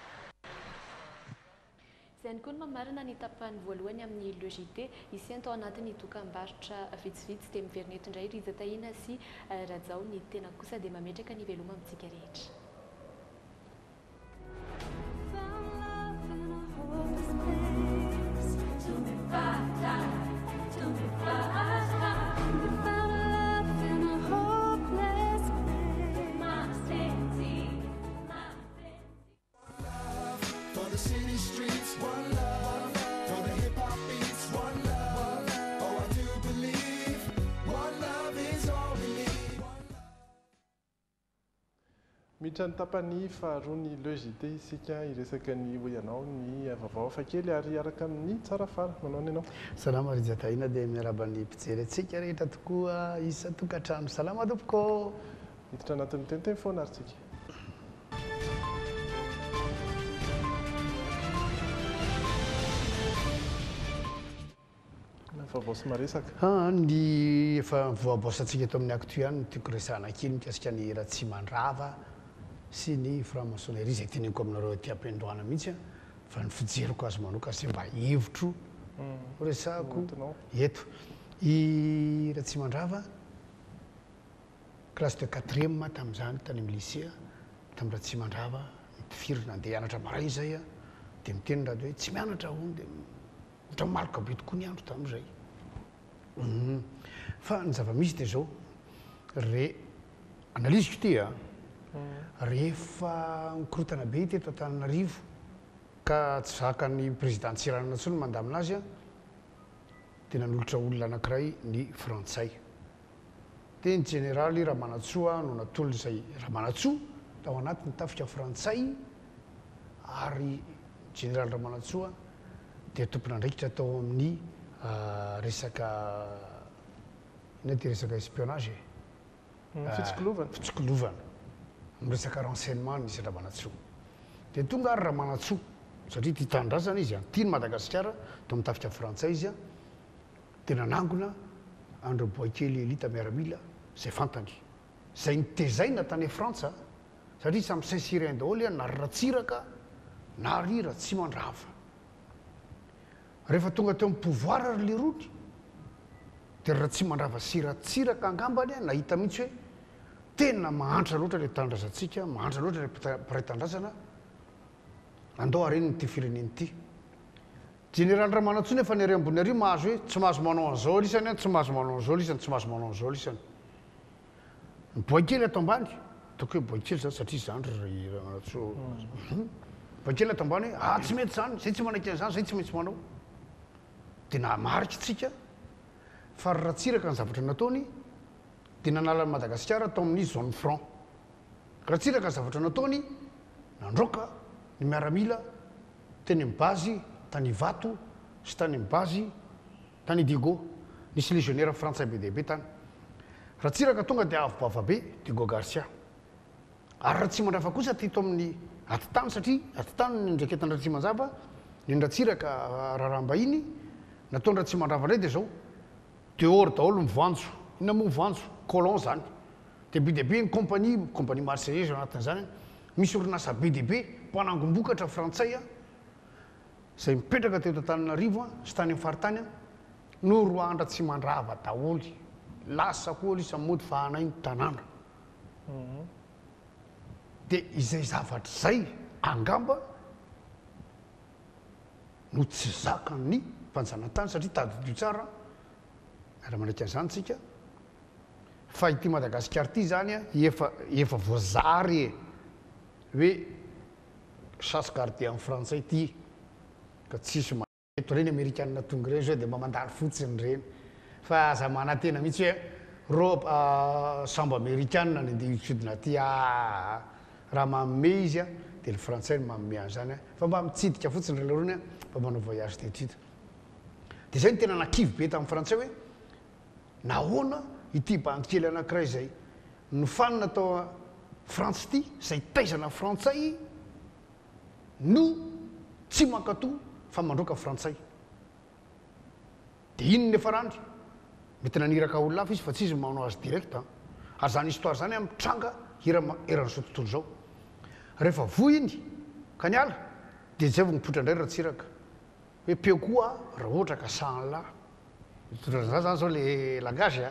Izay ihany koa no mamarina ny tapany voalohany amin'ny Le J T isy tao anatin'ny dokam-barotra vitsivitsy teo miverina eto indray Riza Tahina sy Rajao ny tena kosa dia mametraka ny veloma amintsika rehetra. Miditra ny tapany faharoa ny Le J T isika iresaka ny hoe ianao ny vaovao hafa kely ary araka amin'ny tsara fara. Manao ny ianao? Salama Riza Tahina dia miaraba ny mpijery antsika rehetra tokoa isa tokantrano. Salama tompoko. Miditra anatin'ny teniteny foana ary tsika. Vaovao sy maresaka. Ny efa voaboasantsika eto amin'ny actu ihany tiako resahana kely mikasika ny Ratsimandrava sy ny franc-maçonnerie izay teneniko aminareo aty am-piandohana mihitsy fa ny fijeriko azy manoka sy mba hevitro resahako eto. I Ratsimandrava classe de quatrième tamin'izany tany amin'ny lycée tamin'ny Ratsimandrava mpifiry nandeha hianatra maray izay dia miteny radio hoe tsy mianatra hono dia ohatra maloka be tokoa ny andro tamin'izay. Fa ny zava-misy dia zao re analiziko ity a rehefa mikorotana be teto Antananarivo ka tsy zakan'ny président Tsiranana intsony mandamina aminazy a dia nanolotra olona anankiray ny frantsay. Dia ny généraly Ramanantsoa no natolona izay Ramanantsoa tao anatin'ny tafika frantsay ary généraly Ramanantsoa dia tompon'andraikitra tao amin'ny resaka ina ty resaka espionnage fitsokolovana fitsokolovana amin'ny resaka renseignement nisy Ramanantsoa. Dia tonga ary Ramanantsoa satria ty tanindrazana izy antiny Madagasikara to amin'ny tafika frantsay izy a dia nanangona André Boakely Elita miaramila izay fantany izay nitezaina tany Frantsa satria samy Saint-Cyrin daholo a na Ratsiraka na ry Ratsimandrava. Rehefa tonga teo amin'ny pouvoir ary le roty dia Ratsimandrava sy Ratsiraka angambany a nahita mihitsy hoe tena mahantra loatra ilay tanindrazantsika, mahantra loatra ilay mpiray tanindrazana andao hareny n'ity fireneny ity. général raha manatsony efa nyary ambony ary mahazo hoe tsy mahazo manao an'izao lisany tsy mahazo manao an'izao lisany tsy mahazo manao an'izao lisany boakely ato ambany ataoko hoe boakely zany satria zany ramanatso boakely ato ambany hoe ah tsy mety zany zay tsy manaiky an'izany zay tsy maintsy manao dia namarika tsika fa rahatsiraka ny zavatra nataony dia nanala ny Madagasikara atao amin'ny zone franc rahatsiraka ny zavatra nataony nandroaka ny miaramila teny amin'ny bazy tany Vato sy tany amin'ny bazy tany Digo nisy légionnaire frantsay be dia be tany rahatsiraka tonga dia avobava be Digo Garcia ary raha tsy mandrafa kosa teto amin'ny atitany satria atitany ny ndraiketany raha tsy manjava ny rahatsiraka raharaham-bahiny nataony raha tsy mandrava indray dia zao dehors daholo mivoanjo ina moa mivoanjo colon zany dia be dia be ny compagnie compagnie marseillaise anatin'izany misy orinasa be dia be mpanangombokatra frantsay a zay mipetraka teto Antananarivo sy tany amin'ny faritany a no roa andra tsy mandrava daholy lasa koa ly samody fahanay ny tanàna dia izay zavatra zay angamba no tsy zakany mpanjanantany satria tadidio tsara raha manaiky an'izany tsika fa ity Madagasikara ity zany a efa efa voazary e hoe chasse gardée amin'ny frantsay ity ka tsisy maeto reny amerikanina tonga reny zao dia mba mandalo fotsiny reny fa aza manantena mihitsy hoe ro sambo amerikanina ny andeha hisodina aty a raha mamme izy a dia le frantsay no mamme an'izany a fa mba mitsidika fotsiny reny rony a mba manao voyage d'étude dia zay ny tena nakivy be tamin'ny frantsay hoe nahoana ity bandikely anankiray zay nofanina atao France ity zay taizana frantsay no tsy mankatoa fa mandroaka frantsay dia ino ny efa randry mety naniraka olona hafa izy fa tsy izy manao azy direct ary zany histoire zany a mitranga eran'izao tontolo zao rehefa voy iny ka niala dia zay vo mipotra indray rahatsiraka hoe peo koa raha ohatra ka sahanlahy za zany zao le langage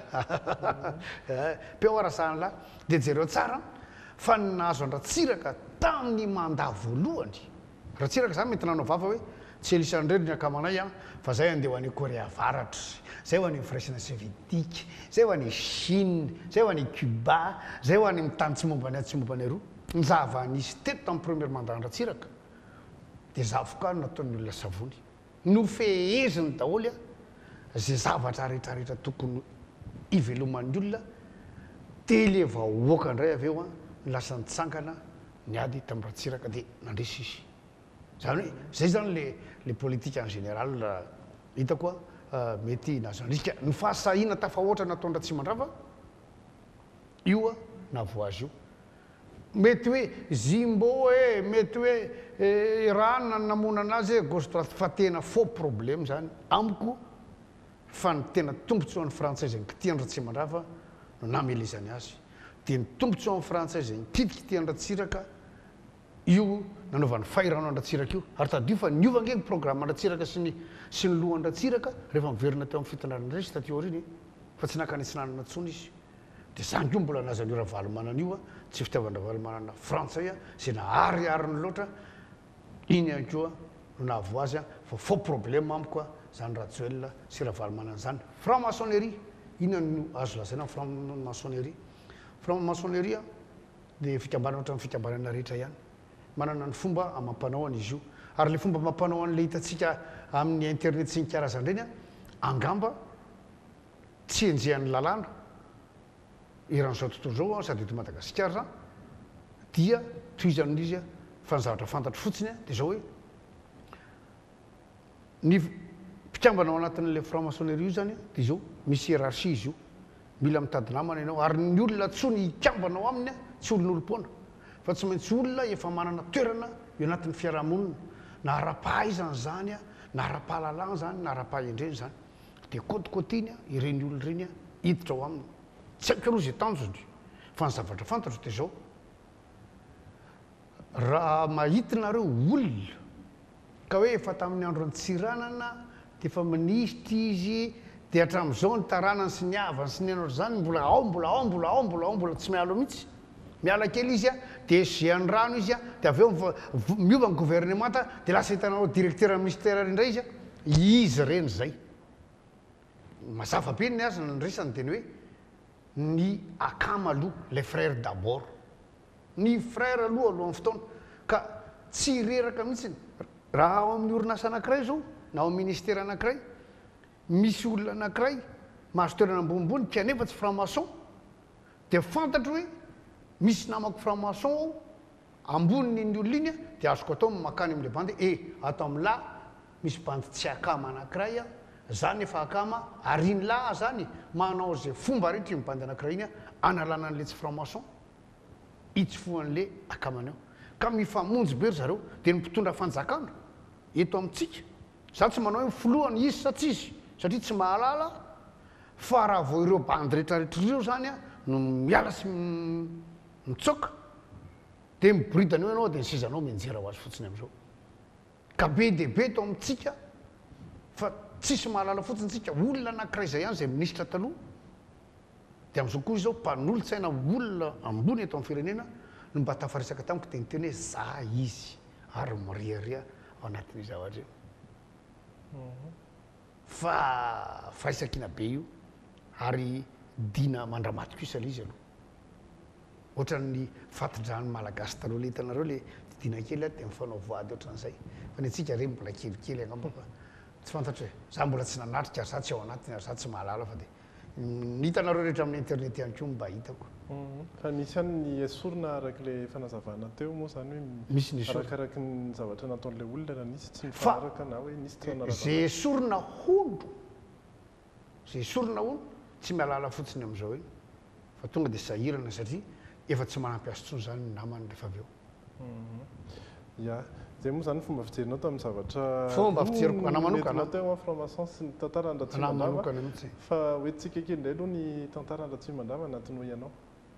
a peo raha sahanlahy dia jereo tsara fa nahazo andratsiraka tamin'ny mandat voalohany rahatsiraka zany mety nanao vava hoe tsy elisan'ireny ny akamanay a fa zay andeha ho any Korea avaratra zay ho any firaisina soviétique zay ho any Chine zay ho any Cuba zay ho any mitany tsy momba ny tsy momba ny aroa ny zava nisy teto tamin'ny premier mandat andratsiraka dia zavoka no nataon'ny olona savony no feheziny daholy a zay zavatra rehetrarehetra tokony iveloman'ny olona tele vahoaka indray avy eo a lasa nitsangana ny ady tamin'ny rahatsiraka dia nandresy izy zany hoe zay zany le le politique en général hitako a mety nazoandrika ny fahasahina tafahoatra nataondra tsy mandrava io a na voazy io mety hoe Zimbo e mety hoe Iran namona anazy gauche droite fa tena faux problème zany amiko fa ny tena tombontsoan'ny frantsay zay nikitianydra tsy mandrava no namelezany azy dia ny tombontsoan'ny frantsay zay nikidikitiany ratsiraka io nanaovany fairano andratsiraka io ary tadio fa niovange ny programme andratsiraka sy ny sy ny lohandratsiraka rehefa miverina teo amin'ny fitonarana iray sy taty oriny fa tsy nakanitsinanana tsony izy dia zany io mbola nazany io raha valomanana io a tsy fitiavandra valomanana frantsay a zay naharyariny loatra iny any koa no nahavo azy a fa faux problème amiko a zany rajoel sy raha valomanana zany franc-maçonnerie ina no azo lazaina franc-maçonnerie franc-maçonnerie a dia fikambana ohatra ny fikambanana rehetra ihany manana ny fomba amampanao an'izy io ary le fomba amampanao an'le hitantsika amin'ny internet sy ny karazan'ireny a angamba tsy enjehan'ny lalàna eran'izao tontolo zao sady eto Madagasikara zany dia toizan'izy a fa ny zavatra fantatro fotsiny a dia zao hoe ny mpikambana ao anatin'le franc-maçonnerie io zany a dia zao misy hiérarchie izy io mila mitady namana ianao ary ny olona tsony hikambanao aminy a tsy olon'olom-poana fa tsy maintsy olona efa manana toerana io anatin'ny fiarahamonina na ara-pahaizany zany a na ara-pahalalana zany na ara-pahaendreny zany dia kôtikôtiny a ireny olona ireny a hiditra ao aminy tsy haiko aloha zay tanjony fa ny zavatra fantatro dia zao raha mahitinareo olona ka hoe efa tamin'ny androny tsiranana dia efa ministra izy dia hatramin'izao ny taranany sy ny havany sy ny anao zany mbola ao mbola ao mbola ao mbola ao mbola tsy mialo mihitsy miala kely izy a dia géany rano izy a dia avy eo miova ny gouvernemanta dia lasa hitanao directeur ministère indray izy a izy reny zay mazava be ny azy nresany teny hoe ny akama aloha les frères d'abord ny frère aloha alohan'ny fotoana ka tsy reraka mihitsiny raha ao amin'ny orinasa anankiray zao na ao ministère anankiray misy olona anankiray mahazo toerana ambonimbony kanefa tsy franc-maçon dia fantatro hoe misy namako franc-maçon ao ambony ny olona iny a dia azoko atao makany amin'le bandy e atao amin'lahy misy bandy tsy akama anankiray a zany efa akama ary ny lahy zany manao zay fomba rehetra iny bandy anankiray iny a analana an'le tsy franc-maçon hitsofoan'le akamana eo ka mifamonjy be ry zareo dia ny mpitondra fanjakana eto amintsika za tsy manao hoe filohany izy sa tsy izy satria tsy mahalala fa raha vao ireo bandy rehetrarehetra ireo zany a no miala sy mitsoka dia miboridana eo ianao dia ny sizanao mianjera ho azy fotsiny amin'izao ka be dia be eto amintsika fa tsisy mahalala fotsiny tsika olona anankiray zay ihany zay ministra taloha dia amin'izao koa izao mpanolotsaina olona ambony eto amin'ny firenena no mba tafarisaka tamiko dia nyteny hoe za izy ary miriaria ao anatin'ny zavatra io fa faisakina be io ary dina mandramatiko isa le izy aloha ohatran'ny fatindrany malagasy taloha le hitanareo le didina kely a dia mifanao voady ohatran'izay fa ny atsika reny mbola kelikely angamba fa tsy fantatra hoe za mbola tsy nanatrika ary za tsy ao anatiny ary za tsy mahalala fa dia ny hitanareo rehetra amin'ny internet ihany koa mba hitako fa misy ihany ny esorina arak'le fanazavana teo moa zany hoe misy ny esorina arakaraky ny zavatra nataon'le olona raha nisy tsy mifanaraka na hoe nisy tsy nanaraka zay esorina hono zay esorina hono tsy mialala fotsiny amin'izao iny fa tonga dia sahirana satria efa tsy manampiasa tsony zany ny namany rehefa avy eo ia zay moa zany fomba fijerinao tamin'ny zavatra fomba fijeriko ana manokana teo franc-maçon sy ny tantara Andratsimandava fa hoentsika kely indray aloha ny tantara Andratsimandava anatiny hoe ianao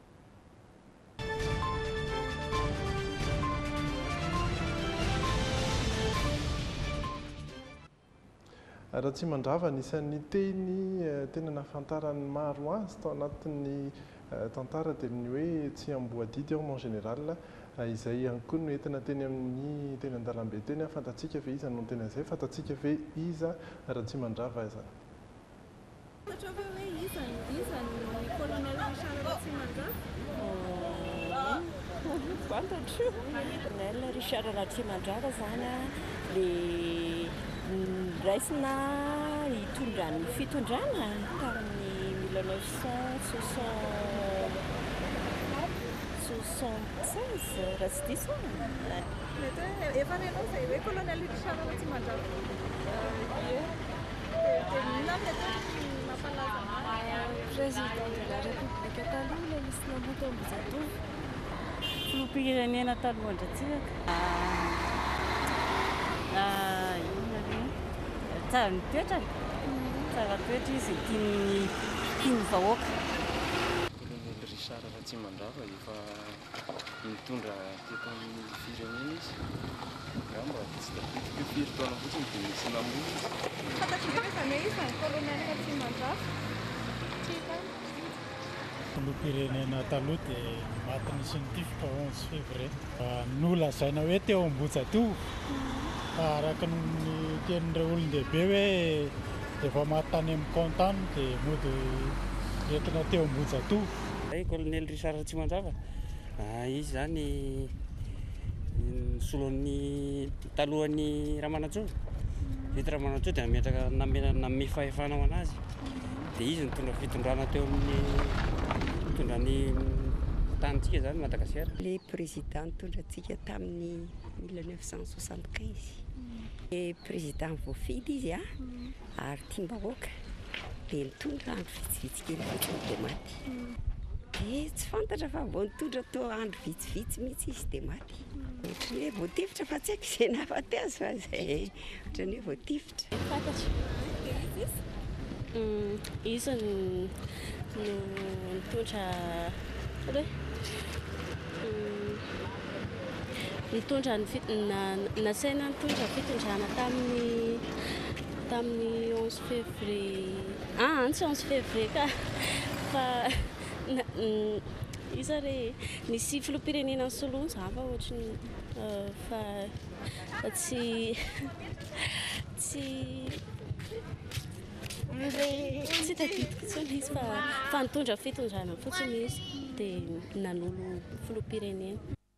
Andratsimandava anisan'ny teny tena nafantarany maro azy tao anatin'ny tantara dia ny hoe tsy amboadidy ao en général izay ihany koa no entina teny amin'ny teny an-dalambe teny fantatsika ve iza no tena izay fantatsika ve iza Ratsimandrava iza Fantatrao ve hoe iza iza ny colonel Richard Ratsimandrava? Fantatro. Colonel Richard Ratsimandrava zany a le raisina hitondra ny fitondrana tamin'ny mille neuf cent soixante-seize raha tsy diso mety hoe efa renao zay hoe colonel Richard Ratsimandrava dia nina mety hoe mampalaza président de la république taloha le misy namboto Ambohijatovo filoham-pirenena taloha andratsiraka inona re tsara ny toetrany tsara toetra izy tiany tiany vahoaka colonel Richard Ratsimandrava efa mitondra teto amin'ny firenena izy ngamba tsy tafiditra firy taona fotsiny dia misy namono fantatro ve zany hoe izy ny colonel Ratsimandrava filoham-pirenena taloha dia matiny sy nitifika onze février nolazaina hoe teo Ambohijatovo araka ny tenin'ireo olon-dehibe hoe efa matany amin'ny comptany dia mody entina teo Ambohijatovo. Ay colonel Richard Ratsimandrava izy zany solon'ny talohan'ny Ramanantsoa vita Ramanantsoa dia nametraka name fahefanao anazy dia izy nitondra fitondrana teo amin'ny mitondran'ny tanitsika zany Madagasikara. Le président nitondrantsika tamin'ny mille neuf cent soixante-quinze e président voafidy izy a ary tiam-bahoaka dia nitondra andro vitsivitsy kely fotsiny dia maty dia tsy fantatra fa vao nitondra tao andro vitsivitsy mihitsy izy dia maty ohatrany hoe voatifitra fa tsy haiko izay nahafaty azy fa zay ohatrany hoe voatifitra fantatra izy no nitondra hoe nitondra nasaina nitondra fitondrana tamin'ny tamin'ny onze février ah antsy onze février ka fa iza re nisy filoham-pirenena ny soloana za fa ohatrany fa tsy tsy tsy tadidiko tsony izy fa fa nitondra fitondrana fotsiny izy dia nanolo filoham-pirenena.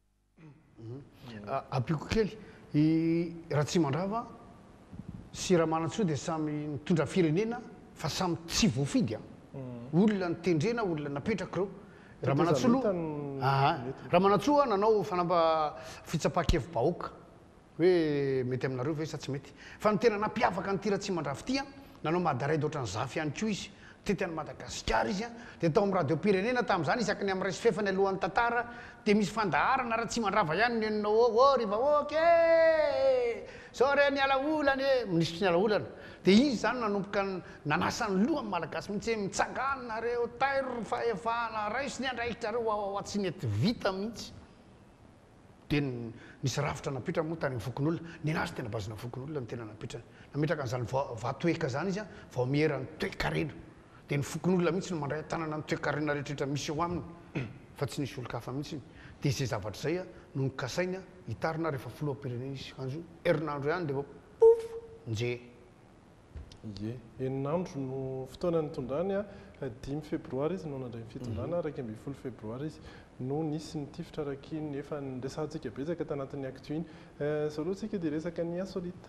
Ampiko kely raha tsy mandrava sy raha manantsoa dia samy nitondra firenena fa samy tsy voafidy a olona nitendrena olona napetraka reo raha manantsolo raha manantsoa nanao fanamba fitsapan-kevim-bahoaka hoe mety aminareo ve sa tsy mety fa ny tena nampiavaka ny tira tsy mandrava ty a nanao madaraidy ohatran'ny zafy ihany koa izy tety any Madagasikara izy a dia tao amin'ny radio-pirenena tamin'izany isaky ny amin'ny resy fefany alohan'ny tantara dia misy fandaharana raha tsy mandrava ihany ny enonao ô ry vahoaka e sao re niala olany e minisitry ny ala olana dia izy zany nanomboka nanasany loha amin'ny malagasy mihitsy hoe mitsanganina reo tairo fahefana raisy ny andraikitrareo ao tsy nety vita mihitsy dia nisy rafitra napetra moa tany amin'ny fokon'olona ny anazy tena bazina fokon'olona ny tena napetra nametraka an'izany vatoeka zany izy a vao mierany toe-karena dia ny fokon'olona mihitsy no mandray tanana ny toe-karena rehetrarehetra misy eo aminy fa tsy nisy olo-kafa mihitsy dia izay zavatra izay a no nikasainy a hitarina rehefa filoham-pirenena izy kanjo herinandro ihany dia pof nje ie eninandro no fotoana nitondrany a dimy febroary izy no nandray ny fitondrana raika amby folo febroary izy no nisy nitifitra raky iny efa niresantsika betsaka tanatin'ny actu iny zao aloha tsika dia resaka ny insolite.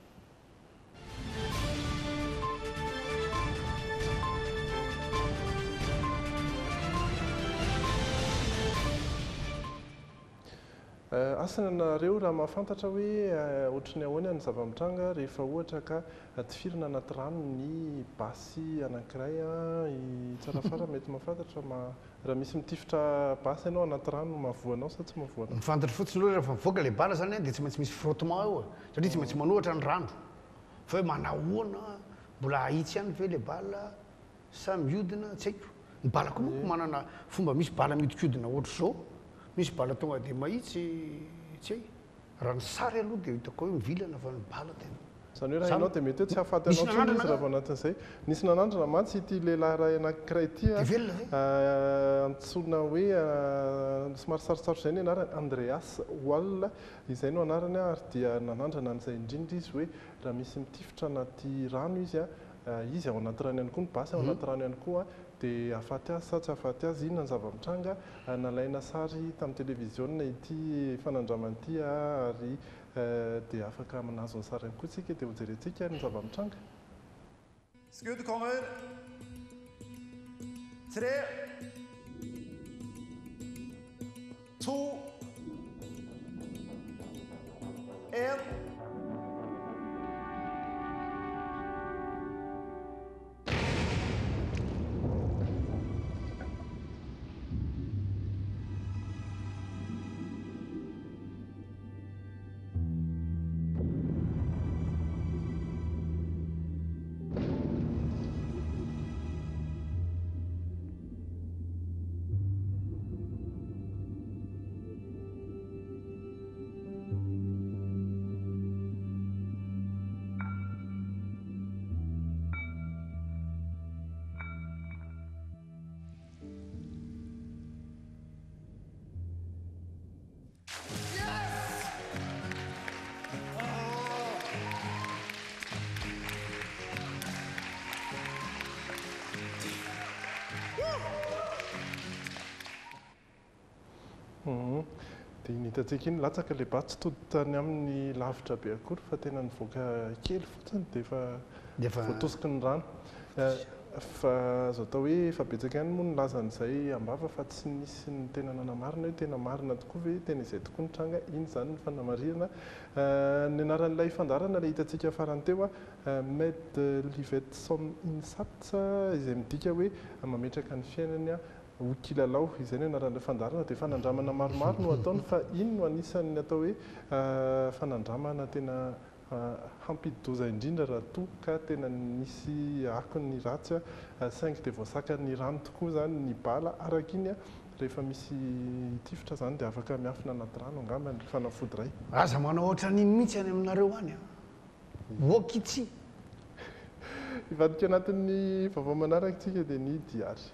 Asana nareo raha mahafantatra hoe ohatry ny ahoana ny zava-mitranga rehefa ohatra ka tifirina anaty rano ny basy anankiray tsara fara mety mahafantatra raha misy mitifitra basy ianao anaty rano mahavoanao sa tsy mahavoanao. Mifantatra fotsiny aloha rehefa mivoaka ilay bala zany dia tsy maintsy misy frottement eo satria tsy maintsy manohatra ny rano fa hoe manahoana mbola ahitsy ihany ve ilay bala sa mihodina tsy haiko ny bala koa moa manana fomba misy bala miodikodina ohatry zao misy bala tonga dia mahitsy tsy hay raha ny sary aloha dia hitako hoe mivilana fa ny bala tena izany hoe raha ianao dia mety hoe tsy hahafaty anao tsony izy raha vao anatin'izay nisy nanandrana mantsy ity lehilahy ray anankiray ity antsoina hoe somary sarotsaro izay ny anarany Andreas Wall izay no anarany ary dia nanandrana an'izay indrindra izy hoe raha misy mitifitra anaty rano izy a izy ao anaty rano ihany koa ny basy ao anaty rano ihany koa dia afaty azy sa tsy afaty azy inona ny zava-mitranga nalaina sary tamin'ny televiziona ity fanandramana-ty ary dia afaka manazo ny sary ihany koa tsika dia hojerentsika ny zava-mitranga. Skudd kommer. Tre. To. En. Dia nitantsika iny latsaka ilay ba tsy tody tany amin'ny lavitra be akory fa tena nivoaka kely fotsiny dia efa voatosiky ny rano fa azo atao hoe efa betsaka ihany moa nilazan'izay ambava fa tsy nisy ny tena nanamarina hoe tena marina tokoa ve tena izay tokoa ny tranga iny zany ny fanamarirana ny anaran'ilay fandarana ilay hitantsika farany teo a Med Livet Som Insats izay midika hoe mametraka ny fiainany a ho kilalao izay ny anaran'ilay fandarana dia fanandramana maromaro no ataony fa iny no anisan'ny atao hoe fanandramana tena hampidoza indrindra raha toa ka tena nisy akony ratsy a saingy dia voasakany rano tokoa zany ny bala araka iny a rehefa misy tifitra zany dia afaka miafina anaty rano angamba ny fanafody ray. Aza manao ohatra n'iny mihitsy any aminareo any a okitsy ivadika anatin'ny vaovao manaraka tsika dia ny diary.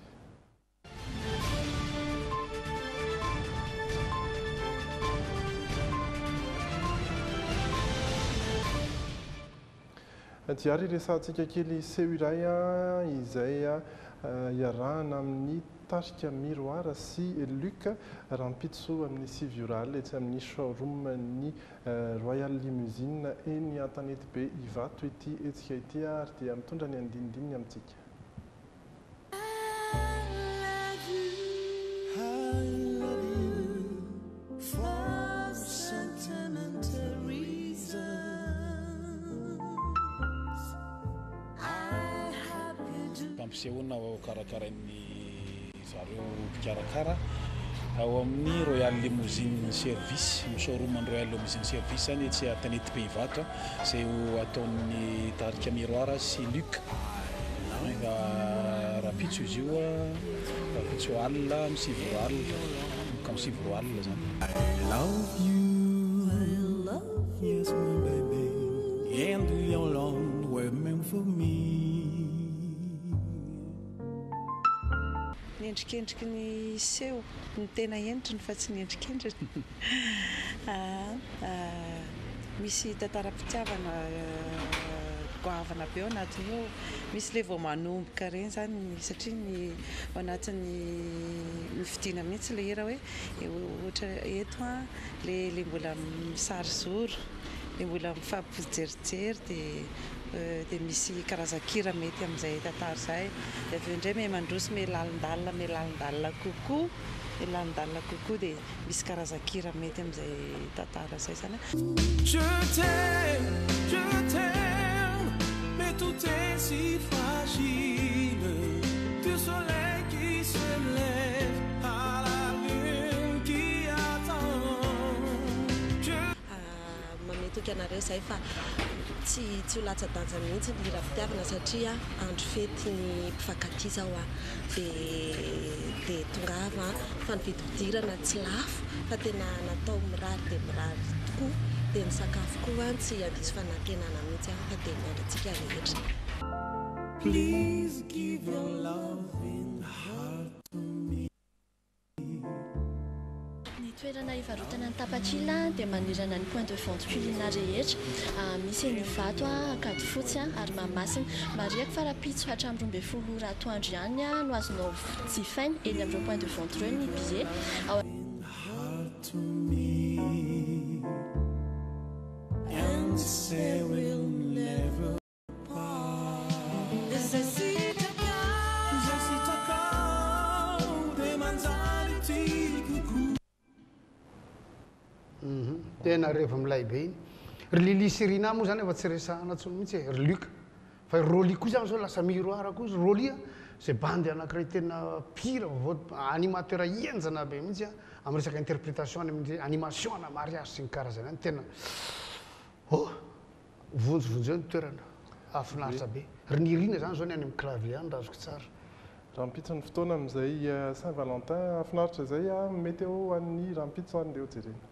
diary resantsika kely seho iray a izay iarahana amin'ny tarika miroir sy Luc rampitso amin'ny Sivioral etsy amin'ny showroom ny Royal Limousine eny an-tanety be Ivato ety etsika ety ary dia mitondra ny andinindininy amintsika. Pampisehoana ao karakarain'ny zareo mpikarakara ao amin'ny Royal Limousine Service, ny showroom ny Royal Limousine Service zany etsy an-tanety be Ivato izay ataon'ny tarika miroir sy Luc. Rapitso izy io rapitso alina amin'ny Sivioral ka amin'ny Sivioral zany. I love you, I love you, yes my baby, and your love were meant for me. Ny endrikendriky ny seho ny tena endriny fa tsy ny endrikendriny. Misy tantaram-pitiavana goavana be ao anatiny io, misy le vao manomboka reny zany satria ny ao anatin'ny mifidiana mihitsy le hira hoe ohatra eto a le le mbola misarizoro, le mbola mifampijerijery dia dia misy karazan-kira mety amin'izay tantara izay. Dia avy eo indray me mandroso me lalindalina me lalindalina kokoa me lalindalina kokoa dia misy karazan-kira mety amin'izay tantara izay zany. Je t'aime, je t'aime, mais tout est si fragile. Du soleil qui se lève à la lune qui attend. Mametoky anareo izay fa tsy tsy ho latsa-danja mihitsy ny hira-pitiavana satria andro fety ny mpifankatia zao a dia dia tongava fa ny vidim-pidirana tsy lafo fa tena natao mirary dia mirary tokoa dia ny sakafo koa tsy andiso fanantenana mihitsy fa dia miandratsika rehetra. Please give your loving heart to me. Ny toerana hivarotana ny tapatila dia manirana ny point de vente culinaire rehetra. Misy eny Ivato a, Ankadifotsy ary Mahamasina. Mariako fa rapitso hatramin'ny roa ambin'ny folo ora atoandro ihany no azonao jifaina eny amin'ireo point de vente ireo ny billet. To me and say we'll never part. Necessita necessita de manzariti kuku. Mhm. Tena rehefa milay be iny. Ry Lili Sirina moa zany efa tsy resahana tsony mihitsy ry Luc. Fa Roli koa zany zao lasa miroir koa Roli zay bandy anankiray tena pire animateur enjana be mihitsy amin'ny resaka interprétation amin'ny animation na mariage sy ny karazany any tena oh vonjovonjo ny toerana afinaritra be. Ry Nirina zany zao ny any amin'ny clavier any razoko tsara. Rampitso ny fotoana amin'izay Saint-Valentin afinaritra izay a mety eo an'ny rampitso any dia ho jerena.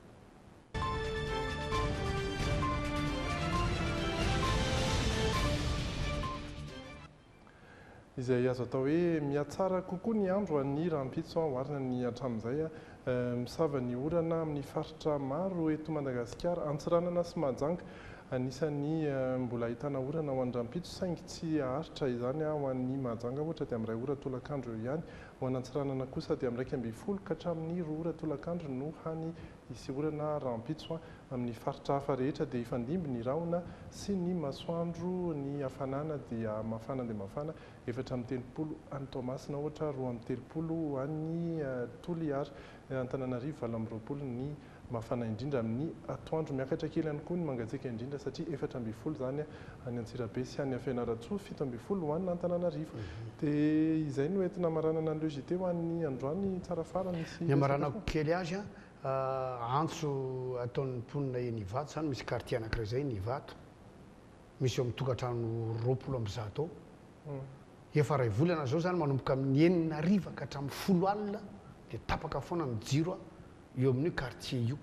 Izay azo atao hoe mihatsara kokoa ny andro an'ny rampitso oharina ny hatramin'izay misava ny orana amin'ny faritra maro eto Madagasikara, Antsiranana sy Mahajanga anisan'ny mbola ahitana orana ho an'ny rampitso saingy tsy aharitra izany ho an'ny Mahajanga ohatra dia amin'iray ora tolakandro eo ihany, ho an'ny Antsiranana kosa dia amin'ny iraika ambin'ny folo ka hatramin'ny roa ora tolakandro no hany isy orana rampitso amin'ny faritra hafa rehetra dia ifandimby ny rahona sy ny masoandro, ny hafanana dia mafana dia mafana efatra amin'ny telopolo any Toamasina ohatra, roa amin'ny telopolo any Toliara, Antananarivo valo amin'ny roapolo ny mafana indrindra amin'ny atoandro. Miakatra kely ihany koa ny mangatsiaka indrindra satria efatra ambin'ny folo zany any Antsirabe sy any Fianarantsoa, fito ambin'ny folo ho any Antananarivo. Dia izay no entina maranana ny logité ho an'ny androany tsara fara misy. Ny amaranako kely azy a antso ataon'ny mponina eny Ivato zany misy quartier anankiray zay ny Ivato. Misy eo amin'ny tokantrano roapolo amby zato ao. Efa ray volana zao zany manomboka amin'ny enina ariva ka hatramin'ny folo alina dia tapaka foana ny jiro eo amin'ny quartier io.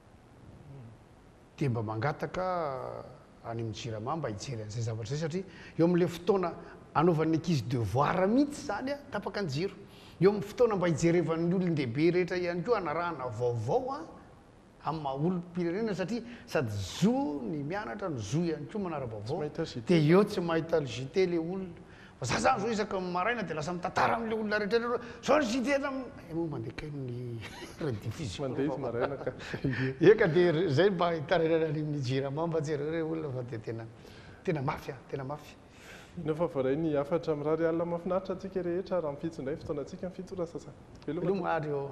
Dia mba mangataka any amin'ny Jirama mba hijery an'izay zavatra zay satria eo amin'ilay fotoana anaovan'ny ankizy devoir mihitsy zany a tapaka ny jiro. Eo amin'ny fotoana mba hijerevan'ny olon-dehibe rehetra ihany koa anarahana vaovao a amin'ny maha olom-pirenena satria sady zo ny mianatra ny zo ihany koa manara-baovao dia eo tsy mahita jité le olona za zany zao isaka maraina dia lasa mitantara amin'le olona rehetra zao ny jité mo mandeha kely ny rediffusion eka dia zay mba hitarerana amin'ny jirama mba tsy rere olona fa dia tena tena mafy a tena mafy nefa voaray ny afatra mirary alina mafinaritra atsika rehetra raha mifitso indray fotoanantsika ny fitsora sasa velomary eo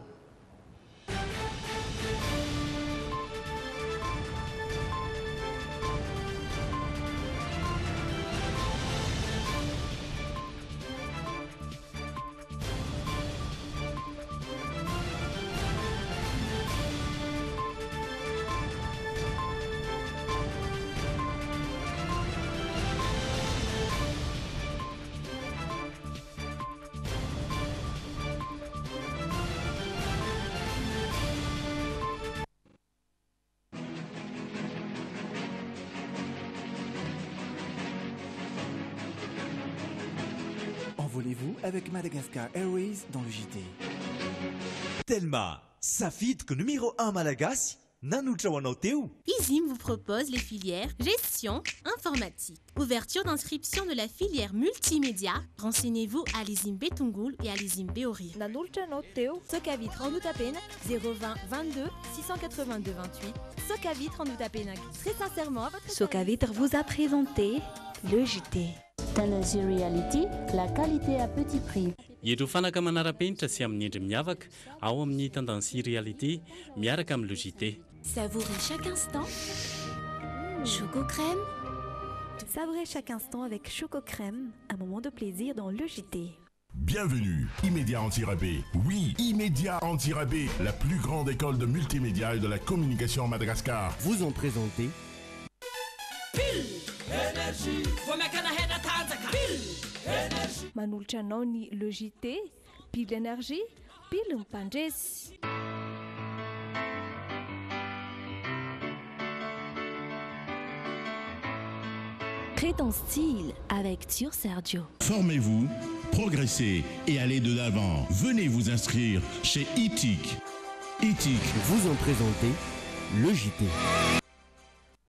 Envolez-vous avec Madagascar Airways dans le J T. Telma, Safidque numéro un Malagasy, Nanoutra Wanoteu. Izim vous propose les filières gestion informatique. Ouverture d'inscription de la filière multimédia. Renseignez-vous à l'Izim Betungul et à l'Izim Beori. Nanoutra Wanoteu. Sokavit Randoutapena zéro vingt vingt-deux six cent quatre-vingt-deux vingt-huit. Sokavit Randoutapena. Très sincèrement, votre Sokavit vous a présenté le J T. Energy Reality, la qualité à petit prix. Ireo fanaka manara-penitra sy amin'ny endry miavaka ao amin'ny tendancy réalité miaraka amin'ny logité. Savourez chaque instant. Choco Crème. Savourez chaque instant avec Choco Crème, un moment de plaisir dans le J T. Bienvenue, Immédiat Anti-Rabais. Oui, Immédiat Anti-Rabais, la plus grande école de multimédia et de la communication en Madagascar. Vous en présentez Énergie, manolotra anao ny le J T, pile énergie, pile mpandresy. Prêt en style avec Tur Sergio. Formez-vous, progressez et allez de l'avant. Venez vous inscrire chez I T I C. I T I C vous en présentez le J T.